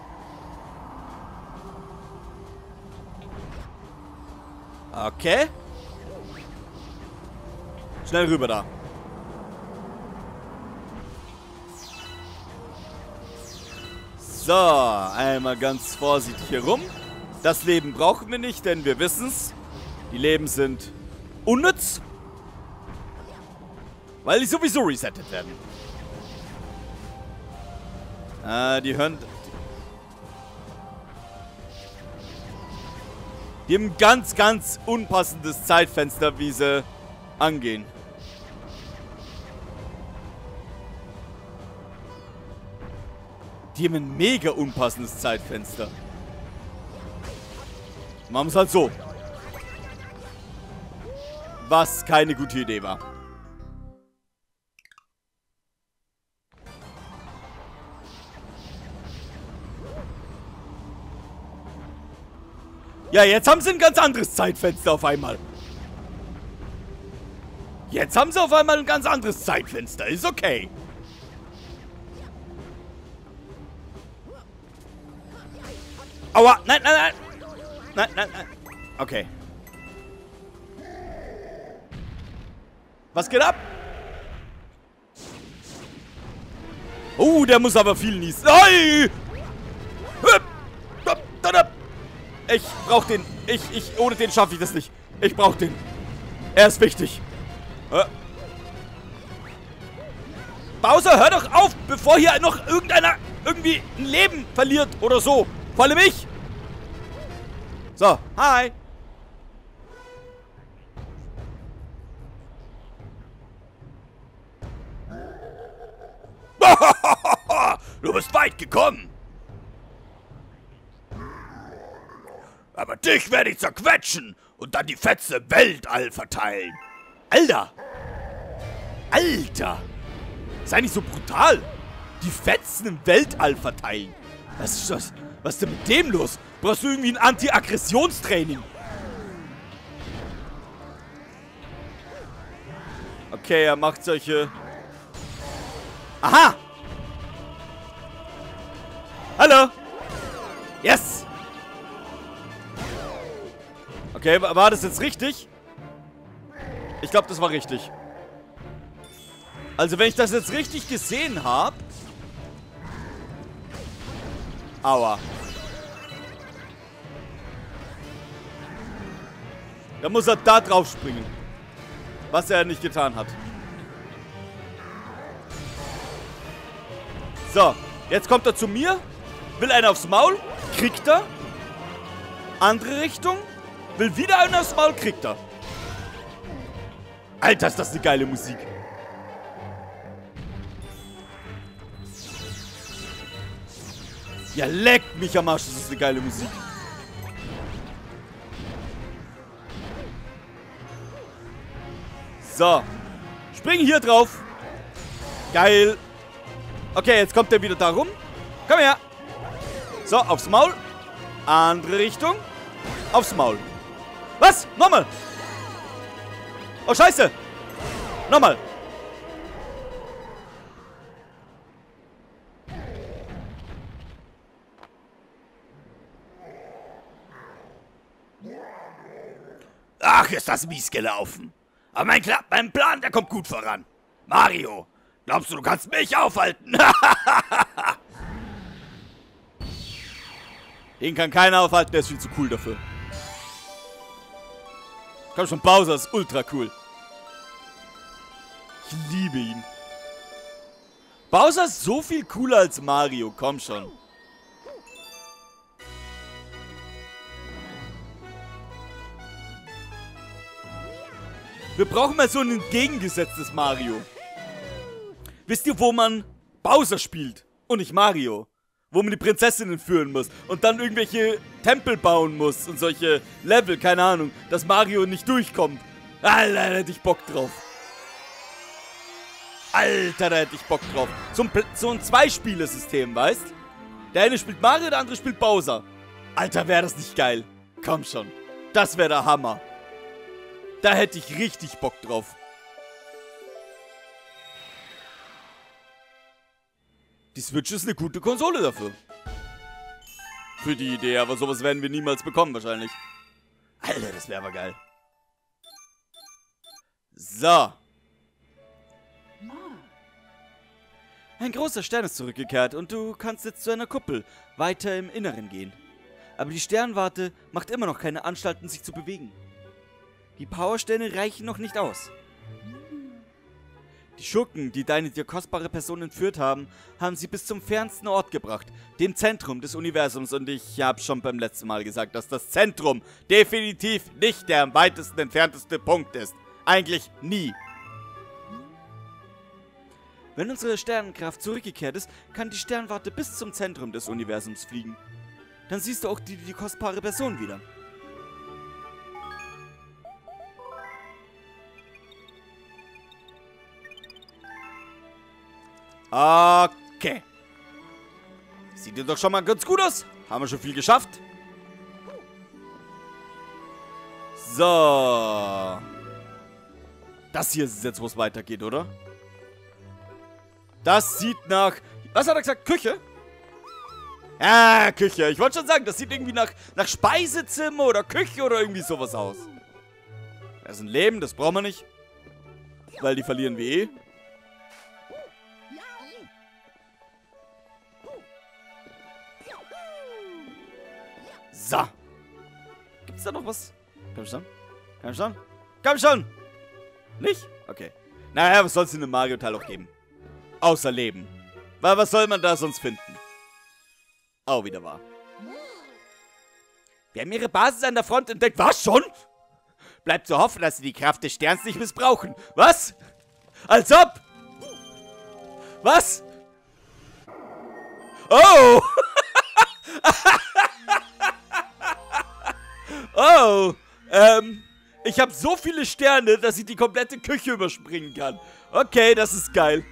Okay. Schnell rüber da. So, einmal ganz vorsichtig hier rum. Das Leben brauchen wir nicht, denn wir wissen's. Die Leben sind unnütz. Weil die sowieso resettet werden. Ah, die hören... Die haben ein ganz, ganz unpassendes Zeitfenster, wie sie angehen. Die haben ein mega unpassendes Zeitfenster. Machen wir es halt so. Was keine gute Idee war. Ja, jetzt haben sie ein ganz anderes Zeitfenster auf einmal. Jetzt haben sie auf einmal ein ganz anderes Zeitfenster. Ist okay. Aua, nein, nein, nein. Nein, nein, nein. Okay. Was geht ab? Oh, der muss aber viel niesen. Hey! Ich brauch den. Ich, ich, ohne den schaffe ich das nicht. Ich brauch den. Er ist wichtig. Äh. Bowser, hör doch auf, bevor hier noch irgendeiner irgendwie ein Leben verliert oder so. Vor allem ich. So, hi. Du bist weit gekommen. Aber dich werde ich zerquetschen und dann die Fetze im Weltall verteilen. Alter. Alter. Sei nicht so brutal. Die Fetzen im Weltall verteilen. Was ist das? Was ist denn mit dem los? Brauchst du irgendwie ein Anti-Aggressionstraining? Okay, er macht solche... Aha! Hallo! Okay, war das jetzt richtig? Ich glaube, das war richtig. Also, wenn ich das jetzt richtig gesehen habe... Aua. Dann muss er da drauf springen. Was er nicht getan hat. So, jetzt kommt er zu mir. Will einer aufs Maul. Kriegt er. Andere Richtung. Will wieder einer aufs Maul. Kriegt er. Alter, ist das eine geile Musik. Ja, leckt mich am Arsch. Das ist eine geile Musik. So. Spring hier drauf. Geil. Okay, jetzt kommt er wieder da rum. Komm her. So, aufs Maul. Andere Richtung. Aufs Maul. Was? Nochmal. Oh, scheiße. Nochmal. Ach, ist das mies gelaufen. Aber mein, Kla mein Plan, der kommt gut voran. Mario, glaubst du, du kannst mich aufhalten? Den kann keiner aufhalten, der ist viel zu cool dafür. Komm schon, Bowser ist ultra cool. Ich liebe ihn. Bowser ist so viel cooler als Mario, komm schon. Wir brauchen mal so ein entgegengesetztes Mario. Wisst ihr, wo man Bowser spielt und nicht Mario? Wo man die Prinzessinnen führen muss und dann irgendwelche Tempel bauen muss und solche Level, keine Ahnung, dass Mario nicht durchkommt. Alter, da hätte ich Bock drauf. Alter, da hätte ich Bock drauf. So ein, so ein Zwei-Spiele-System, weißt? Der eine spielt Mario, der andere spielt Bowser. Alter, wäre das nicht geil. Komm schon. Das wäre der Hammer. Da hätte ich richtig Bock drauf. Die Switch ist eine gute Konsole dafür. Für die Idee, aber sowas werden wir niemals bekommen wahrscheinlich. Alter, das wäre aber geil. So. Ein großer Stern ist zurückgekehrt und du kannst jetzt zu einer Kuppel weiter im Inneren gehen. Aber die Sternwarte macht immer noch keine Anstalten, sich zu bewegen. Die Powersterne reichen noch nicht aus. Die Schurken, die deine dir kostbare Person entführt haben, haben sie bis zum fernsten Ort gebracht, dem Zentrum des Universums. Und ich habe schon beim letzten Mal gesagt, dass das Zentrum definitiv nicht der am weitesten entfernteste Punkt ist. Eigentlich nie. Wenn unsere Sternenkraft zurückgekehrt ist, kann die Sternwarte bis zum Zentrum des Universums fliegen. Dann siehst du auch die, die kostbare Person wieder. Okay. Sieht dir doch schon mal ganz gut aus. Haben wir schon viel geschafft. So. Das hier ist jetzt, wo es weitergeht, oder? Das sieht nach... Was hat er gesagt? Küche? Ah, Küche. Ich wollte schon sagen, das sieht irgendwie nach, nach Speisezimmer oder Küche oder irgendwie sowas aus. Das ist ein Leben, das brauchen wir nicht. Weil die verlieren wir eh. So. Gibt's da noch was? Komm schon. Komm schon. Komm schon. Nicht? Okay. Naja, was soll es in einem Mario-Teil auch geben? Außer Leben. Weil was soll man da sonst finden? Auch wieder wahr. Wir haben ihre Basis an der Front entdeckt. Was schon? Bleibt zu hoffen, dass sie die Kraft des Sterns nicht missbrauchen. Was? Als ob? Was? Oh! Oh! Ähm... Ich habe so viele Sterne, dass ich die komplette Küche überspringen kann. Okay, das ist geil.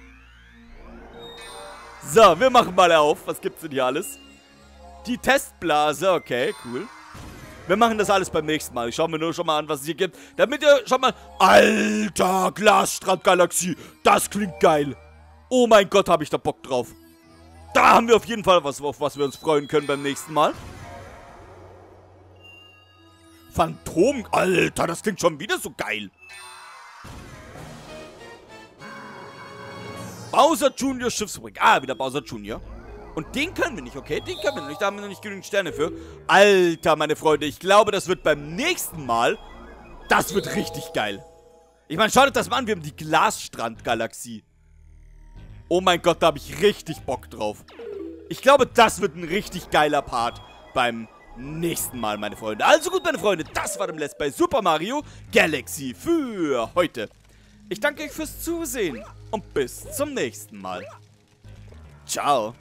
So, wir machen mal auf. Was gibt's denn hier alles? Die Testblase, okay, cool. Wir machen das alles beim nächsten Mal. Ich schaue mir nur schon mal an, was es hier gibt. Damit ihr schon mal... Alter, Glasstrandgalaxie. Das klingt geil. Oh mein Gott, habe ich da Bock drauf. Da haben wir auf jeden Fall was, auf was wir uns freuen können beim nächsten Mal. Phantom... Alter, das klingt schon wieder so geil. Bowser Junior Schiffsfabrik. Ah, wieder Bowser Junior Und den können wir nicht, okay? Den können wir nicht. Da haben wir noch nicht genügend Sterne für. Alter, meine Freunde. Ich glaube, das wird beim nächsten Mal... Das wird richtig geil. Ich meine, schaut euch das mal an. Wir haben die Glasstrand-Galaxie. Oh mein Gott, da habe ich richtig Bock drauf. Ich glaube, das wird ein richtig geiler Part beim nächsten Mal, meine Freunde. Also gut, meine Freunde. Das war dem Let's Play Super Mario Galaxy für heute. Ich danke euch fürs Zusehen und bis zum nächsten Mal. Ciao.